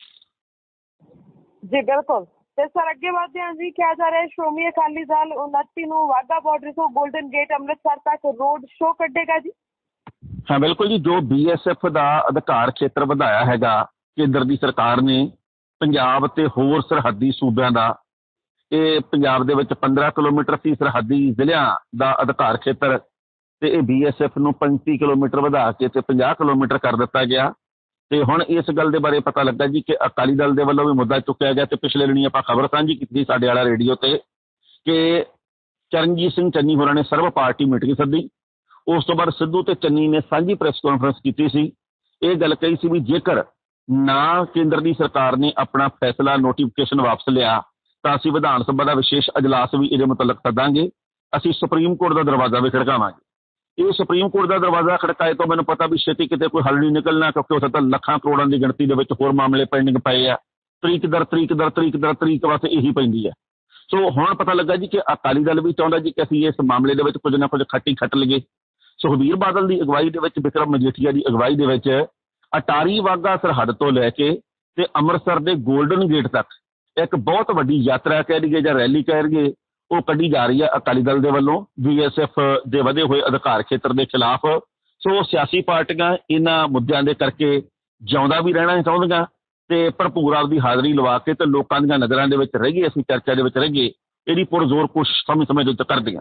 ਜੀ ਬਿਲਕੁਲ। ਤੇ ਸਰ ਅੱਗੇ ਵਧਦੇ ਹਾਂ ਜੀ, ਕਿਹਾ ਜਾ ਰਿਹਾ ਹੈ ਸ਼੍ਰੋਮਣੀ ਅਕਾਲੀ ਦਲ ਉਨੱਤੀ ਨੂੰ ਵਾਹਗਾ ਬਾਰਡਰ ਤੋਂ ਗੋਲਡਨ ਗੇਟ ਅੰਮ੍ਰਿਤਸਰ ਤੱਕ ਰੋਡ ਸ਼ੋਅ ਕੱਢੇਗਾ ਜੀ। ਹਾਂ ਬਿਲਕੁਲ ਜੀ, ਜੋ ਬੀ ਐਸ ਐਫ ਦਾ ਅਧਿਕਾਰ ਖੇਤਰ ਵਧਾਇਆ ਹੈਗਾ ਕੇਂਦਰ ਦੀ ਸਰਕਾਰ ਨੇ ਪੰਜਾਬ ਤੇ ਹੋਰ ਸਰਹੱਦੀ ਸੂਬਿਆਂ ਦਾ, ਇਹ ਪੰਜਾਬ ਦੇ ਵਿੱਚ ਪੰਦਰਾਂ ਕਿਲੋਮੀਟਰ ਸੀ ਸਰਹੱਦੀ ਜ਼ਿਲ੍ਹਿਆਂ ਦਾ ਅਧਿਕਾਰ ਖੇਤਰ, ਤੇ ਇਹ ਬੀ ਐਸ ਐਫ ਨੂੰ ਪੈਂਤੀ ਕਿਲੋਮੀਟਰ ਵਧਾ ਕੇ ਤੇ ਪੰਜਾਹ ਕਿਲੋਮੀਟਰ ਕਰ ਦਿੱਤਾ ਗਿਆ। ਤੇ ਹੁਣ ਇਸ ਗੱਲ ਦੇ ਬਾਰੇ ਪਤਾ ਲੱਗਾ ਜੀ ਕਿ ਅਕਾਲੀ ਦਲ ਦੇ ਵੱਲੋਂ ਵੀ ਮੁੱਦਾ ਚੁੱਕਿਆ ਗਿਆ, ਤੇ ਪਿਛਲੇ ਦਿਨੀ ਆਪਾਂ ਖਬਰ ਸਾਂਝੀ ਕੀਤੀ ਸਾਡੇ ਵਾਲਾ ਰੇਡੀਓ ਤੇ ਕਿ ਚਰਨਜੀਤ ਸਿੰਘ ਚੰਨੀ ਹੋਰਾਂ ਨੇ ਸਰਵ ਪਾਰਟੀ ਮੀਟਿੰਗ ਸੱਦੀ। ਉਸ ਤੋਂ ਬਾਅਦ ਸਿੱਧੂ ਤੇ ਚੰਨੀ ਨੇ ਸਾਂਝੀ ਪ੍ਰੈਸ ਕਾਨਫਰੰਸ ਕੀਤੀ ਸੀ। ਇਹ ਗੱਲ ਕਹੀ ਸੀ ਵੀ ਜੇਕਰ ਨਾ ਕੇਂਦਰ ਦੀ ਸਰਕਾਰ ਨੇ ਆਪਣਾ ਫੈਸਲਾ ਨੋਟੀਫਿਕੇਸ਼ਨ ਵਾਪਸ ਲਿਆ ਤਾਂ ਅਸੀਂ ਵਿਧਾਨ ਸਭਾ ਦਾ ਵਿਸ਼ੇਸ਼ ਅਜਲਾਸ ਵੀ ਇਹਦੇ ਮੁਤਲਕ ਸੱਦਾਂਗੇ, ਅਸੀਂ ਸੁਪਰੀਮ ਕੋਰਟ ਦਾ ਦਰਵਾਜ਼ਾ ਵੀ ਖੜਕਾਵਾਂਗੇ। ਇਹ ਸੁਪਰੀਮ ਕੋਰਟ ਦਾ ਦਰਵਾਜ਼ਾ ਖੜਕਾਏ ਤੋਂ ਮੈਨੂੰ ਪਤਾ ਵੀ ਛੇਤੀ ਕਿਤੇ ਕੋਈ ਹੱਲ ਨਹੀਂ ਨਿਕਲਣਾ, ਕਿਉਂਕਿ ਉੱਥੇ ਤਾਂ ਲੱਖਾਂ ਕਰੋੜਾਂ ਦੀ ਗਿਣਤੀ ਦੇ ਵਿੱਚ ਹੋਰ ਮਾਮਲੇ ਪੈਂਡਿੰਗ ਪਏ ਆ, ਤਰੀਕ ਦਰ ਤਰੀਕ ਦਰ ਤਰੀਕ ਦਰ ਤਰੀਕ ਵਾਸਤੇ ਇਹੀ ਪੈਂਦੀ ਹੈ। ਸੋ ਹੁਣ ਪਤਾ ਲੱਗਾ ਜੀ ਕਿ ਅਕਾਲੀ ਦਲ ਵੀ ਚਾਹੁੰਦਾ ਜੀ ਕਿ ਅਸੀਂ ਇਸ ਮਾਮਲੇ ਦੇ ਵਿੱਚ ਕੁਝ ਨਾ ਕੁਝ ਖੱਟੀ ਖੱਟ ਲਈਏ। ਸੁਖਬੀਰ ਬਾਦਲ ਦੀ ਅਗਵਾਈ ਦੇ ਵਿੱਚ, ਬਿਕਰਮ ਮਜੀਠੀਆ ਦੀ ਅਗਵਾਈ ਦੇ ਵਿੱਚ ਅਟਾਰੀ ਵਾਹਗਾ ਸਰਹੱਦ ਤੋਂ ਲੈ ਕੇ ਤੇ ਅੰਮ੍ਰਿਤਸਰ ਦੇ ਗੋਲਡਨ ਗੇਟ ਤੱਕ ਇੱਕ ਬਹੁਤ ਵੱਡੀ ਯਾਤਰਾ ਕਹਿ ਲਈਏ ਜਾਂ ਰੈਲੀ ਕਹਿ ਲਈਏ ਉਹ ਕੱਢੀ ਜਾ ਰਹੀ ਹੈ ਅਕਾਲੀ ਦਲ ਦੇ ਵੱਲੋਂ ਬੀ ਐਸ ਐਫ ਦੇ ਵਧੇ ਹੋਏ ਅਧਿਕਾਰ ਖੇਤਰ ਦੇ ਖਿਲਾਫ। ਸੋ ਸਿਆਸੀ ਪਾਰਟੀਆਂ ਇਹਨਾਂ ਮੁੱਦਿਆਂ ਦੇ ਕਰਕੇ ਜਿਉਂਦਾ ਵੀ ਰਹਿਣਾ ਚਾਹੁੰਦੀਆਂ ਤੇ ਭਰਪੂਰ ਆਪਦੀ ਹਾਜ਼ਰੀ ਲਵਾ ਕੇ ਤੇ ਲੋਕਾਂ ਦੀਆਂ ਨਜ਼ਰਾਂ ਦੇ ਵਿੱਚ ਰਹੀਏ, ਅਸੀਂ ਚਰਚਾ ਦੇ ਵਿੱਚ ਰਹੀਏ, ਇਹਦੀ ਪੁਰਜ਼ੋਰ ਕੋਸ਼ਿਸ਼ ਸਮੇਂ ਸਮੇਂ ਦੇ ਉੱਤੇ ਕਰਦੀਆਂ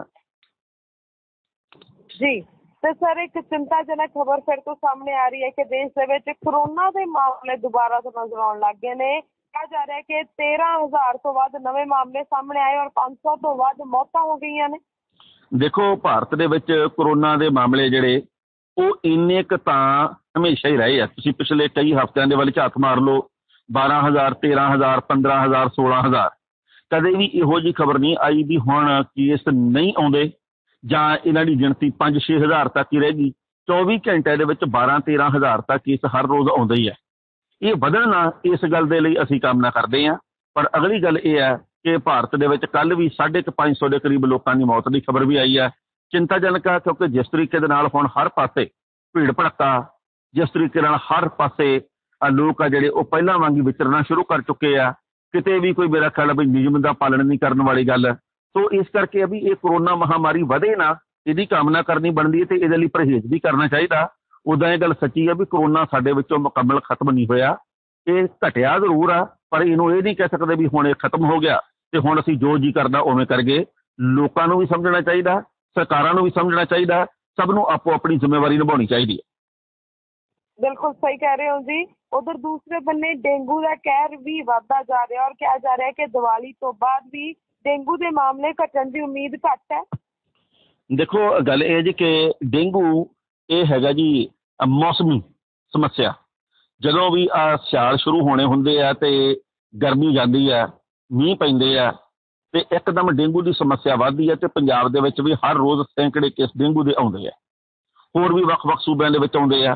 ਜੀ। ਤੇ ਸਰ ਇੱਕ ਚਿੰਤਾਜਨਕ ਖਬਰ ਫਿਰ ਤੋਂ ਸਾਹਮਣੇ ਆ ਰਹੀ ਹੈ ਕਿ ਦੇਸ਼ ਦੇ ਵਿੱਚ ਕਰੋਨਾ ਦੇ ਮਾਮਲੇ ਦੁਬਾਰਾ ਤੋਂ ਨਜ਼ਰ ਆਉਣ ਲੱਗ ਗਏ ਨੇ। ਕਿਹਾ ਜਾ ਰਿਹਾ ਕਿ ਤੇਰਾਂ ਹਜ਼ਾਰ ਤੋਂ ਵੱਧ ਨਵੇਂ ਮਾਮਲੇ ਸਾਹਮਣੇ ਆਏ ਔਰ ਪੰਜ ਸੌ ਤੋਂ ਵੱਧ ਮੌਤਾਂ ਹੋ ਗਈਆਂ ਨੇ। ਦੇਖੋ ਭਾਰਤ ਦੇ ਵਿੱਚ ਕਰੋਨਾ ਦੇ ਮਾਮਲੇ ਜਿਹੜੇ ਉਹ ਇੰਨੇ ਕੁ ਤਾਂ ਹਮੇਸ਼ਾ ਹੀ ਰਹੇ ਆ। ਤੁਸੀਂ ਪਿਛਲੇ ਕਈ ਹਫ਼ਤਿਆਂ ਦੇ ਵੱਲ ਝਾਤ ਮਾਰ ਲਓ, ਬਾਰਾਂ ਹਜ਼ਾਰ, ਤੇਰਾਂ ਹਜ਼ਾਰ, ਪੰਦਰਾਂ ਹਜ਼ਾਰ, ਸੋਲਾਂ ਹਜ਼ਾਰ, ਕਦੇ ਵੀ ਇਹੋ ਜਿਹੀ ਖਬਰ ਨਹੀਂ ਆਈ ਵੀ ਹੁਣ ਕੇਸ ਨਹੀਂ ਆਉਂਦੇ ਜਾਂ ਇਹਨਾਂ ਦੀ ਗਿਣਤੀ ਪੰਜ ਛੇ ਹਜ਼ਾਰ ਤੱਕ ਹੀ ਰਹਿ ਗਈ। ਚੌਵੀ ਘੰਟਿਆਂ ਦੇ ਵਿੱਚ ਬਾਰਾਂ ਤੇਰਾਂ ਹਜ਼ਾਰ ਤੱਕ ਕੇਸ ਹਰ ਰੋਜ਼ ਆਉਂਦਾ ਹੀ ਹੈ। ਇਹ ਵਧਣ ਨਾ, ਇਸ ਗੱਲ ਦੇ ਲਈ ਅਸੀਂ ਕਾਮਨਾ ਕਰਦੇ ਹਾਂ। ਪਰ ਅਗਲੀ ਗੱਲ ਇਹ ਹੈ ਕਿ ਭਾਰਤ ਦੇ ਵਿੱਚ ਕੱਲ੍ਹ ਵੀ ਸਾਢੇ ਕੁ ਪੰਜ ਸੌ ਦੇ ਕਰੀਬ ਲੋਕਾਂ ਦੀ ਮੌਤ ਦੀ ਖਬਰ ਵੀ ਆਈ ਹੈ। ਚਿੰਤਾਜਨਕ ਹੈ ਕਿਉਂਕਿ ਜਿਸ ਤਰੀਕੇ ਦੇ ਨਾਲ ਹੁਣ ਹਰ ਪਾਸੇ ਭੀੜ ਭੜੱਕਾ, ਜਿਸ ਤਰੀਕੇ ਨਾਲ ਹਰ ਪਾਸੇ ਲੋਕ ਆ ਜਿਹੜੇ ਉਹ ਪਹਿਲਾਂ ਵਾਂਗੀ ਵਿਚਰਨਾ ਸ਼ੁਰੂ ਕਰ ਚੁੱਕੇ ਆ, ਕਿਤੇ ਵੀ ਕੋਈ ਮੇਰਾ ਖਿਆਲ ਵੀ ਨਿਯਮ ਦਾ ਪਾਲਣ ਨਹੀਂ ਕਰਨ ਵਾਲੀ ਗੱਲ। ਸੋ ਇਸ ਕਰਕੇ ਵੀ ਇਹ ਕਰੋਨਾ ਮਹਾਮਾਰੀ ਵਧੇ ਨਾ, ਇਹਦੀ ਕਾਮਨਾ ਕਰਨੀ ਬਣਦੀ ਹੈ ਤੇ ਇਹਦੇ ਲਈ ਪਰਹੇਜ਼ ਵੀ ਕਰਨਾ ਚਾਹੀਦਾ। ਉੱਦਾਂ ਇਹ ਗੱਲ ਸੱਚੀ ਹੈ ਵੀ ਕਰੋਨਾ ਸਾਡੇ ਵਿੱਚੋਂ ਮੁਕੰਮਲ ਖਤਮ ਨਹੀਂ ਹੋਇਆ, ਇਹ ਘਟਿਆ ਜ਼ਰੂਰ ਆ, ਪਰ ਇਹਨੂੰ ਇਹ ਨਹੀਂ ਕਹਿ ਸਕਦੇ ਵੀ ਹੁਣ ਇਹ ਖਤਮ ਹੋ ਗਿਆ ਤੇ ਹੁਣ ਅਸੀਂ ਜੋ ਜੀ ਕਰਦਾ ਉਵੇਂ ਕਰਗੇ। ਲੋਕਾਂ ਨੂੰ ਵੀ ਸਮਝਣਾ ਚਾਹੀਦਾ, ਸਰਕਾਰਾਂ ਨੂੰ ਵੀ ਸਮਝਣਾ ਚਾਹੀਦਾ, ਸਭ ਨੂੰ ਆਪੋ ਆਪਣੀ ਜ਼ਿੰਮੇਵਾਰੀ ਨਿਭਾਉਣੀ ਚਾਹੀਦੀ ਹੈ। ਬਿਲਕੁਲ ਸਹੀ ਕਹਿ ਰਹੇ ਹੋ ਜੀ। ਉਧਰ ਦੂਸਰੇ ਬੰਨੇ ਡੇਂਗੂ ਦਾ ਕਹਿਰ ਵੀ ਵੱਧਦਾ ਜਾ ਰਿਹਾ ਔਰ ਕਿਹਾ ਜਾ ਰਿਹਾ ਕਿ ਦੀਵਾਲੀ ਤੋਂ ਬਾਅਦ ਵੀ ਡੇਂਗੂ ਦੇ ਮਾਮਲੇ ਘਟਣ ਦੀ ਉਮੀਦ ਘੱਟ ਹੈ। ਦੇਖੋ ਗੱਲ ਇਹ ਜੀ ਕਿ ਡੇਂਗੂ ਇਹ ਹੈਗਾ ਜੀ ਮੌਸਮੀ ਸਮੱਸਿਆ। ਜਦੋਂ ਵੀ ਆ ਸਿਆਲ ਸ਼ੁਰੂ ਹੋਣੇ ਹੁੰਦੇ ਆ ਤੇ ਗਰਮੀ ਜਾਂਦੀ ਹੈ, ਮੀਂਹ ਪੈਂਦੇ ਆ ਤੇ ਇੱਕਦਮ ਡੇਂਗੂ ਦੀ ਸਮੱਸਿਆ ਵੱਧਦੀ ਹੈ ਤੇ ਪੰਜਾਬ ਦੇ ਵਿੱਚ ਵੀ ਹਰ ਰੋਜ਼ ਸੈਂਕੜੇ ਕੇਸ ਡੇਂਗੂ ਦੇ ਆਉਂਦੇ ਆ, ਹੋਰ ਵੀ ਵੱਖ ਵੱਖ ਸੂਬਿਆਂ ਦੇ ਵਿੱਚ ਆਉਂਦੇ ਆ।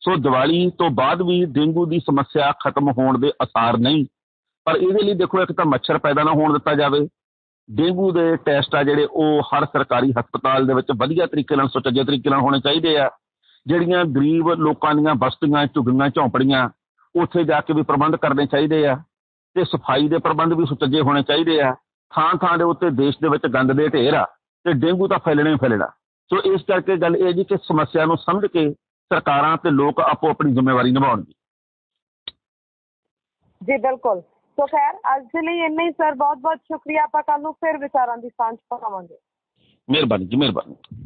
ਸੋ ਦੀਵਾਲੀ ਤੋਂ ਬਾਅਦ ਵੀ ਡੇਂਗੂ ਦੀ ਸਮੱਸਿਆ ਖਤਮ ਹੋਣ ਦੇ ਆਸਾਰ ਨਹੀਂ। ਪਰ ਇਹਦੇ ਲਈ ਦੇਖੋ, ਇੱਕ ਤਾਂ ਮੱਛਰ ਪੈਦਾ ਨਾ ਹੋਣ ਦਿੱਤਾ ਜਾਵੇ। ਡੇਂਗੂ ਦੇ ਟੈਸਟ ਆ ਜਿਹੜੇ ਉਹ ਹਰ ਸਰਕਾਰੀ ਹਸਪਤਾਲ ਦੇ ਵਿੱਚ ਵਧੀਆ ਤਰੀਕੇ ਨਾਲ, ਸੁਚੱਜੇ ਤਰੀਕੇ ਨਾਲ ਹੋਣੇ ਚਾਹੀਦੇ ਆ। ਜਿਹੜੀਆਂ ਗਰੀਬ ਲੋਕਾਂ ਦੀਆਂ ਬਸਤੀਆਂ, ਝੁੱਗੀਆਂ, ਝੌਂਪੜੀਆਂ, ਉੱਥੇ ਜਾ ਕੇ ਵੀ ਪ੍ਰਬੰਧ ਕਰਨੇ ਚਾਹੀਦੇ ਆ ਤੇ ਸਫਾਈ ਦੇ ਪ੍ਰਬੰਧ ਵੀ ਸੁਚੱਜੇ ਹੋਣੇ ਚਾਹੀਦੇ ਆ। ਥਾਂ ਥਾਂ ਦੇ ਉੱਤੇ ਦੇਸ਼ ਦੇ ਵਿੱਚ ਗੰਦ ਦੇ ਢੇਰ ਆ ਤੇ ਡੇਂਗੂ ਤਾਂ ਫੈਲਣਾ ਹੀ ਫੈਲਣਾ। ਸੋ ਇਸ ਕਰਕੇ ਗੱਲ ਇਹ ਜੀ ਕਿ ਸਮੱਸਿਆ ਨੂੰ ਸਮਝ ਕੇ ਸਰਕਾਰਾਂ ਤੇ ਲੋਕ ਆਪੋ ਆਪਣੀ ਜ਼ਿੰਮੇਵਾਰੀ ਨਿਭਾਉਣਗੇ। ਜੀ ਬਿਲਕੁਲ। ਸੋ ਖੈਰ ਅੱਜ ਦੇ ਲਈ ਇੰਨਾ ਹੀ ਸਰ, ਬਹੁਤ ਬਹੁਤ ਸ਼ੁਕਰੀਆ। ਆਪਾਂ ਕੱਲ ਨੂੰ ਫਿਰ ਵਿਚਾਰਾਂ ਦੀ ਸਾਂਝ ਪਾਵਾਂਗੇ। ਮਿਹਰਬਾਨੀ ਜੀ, ਮਿਹਰਬਾਨੀ।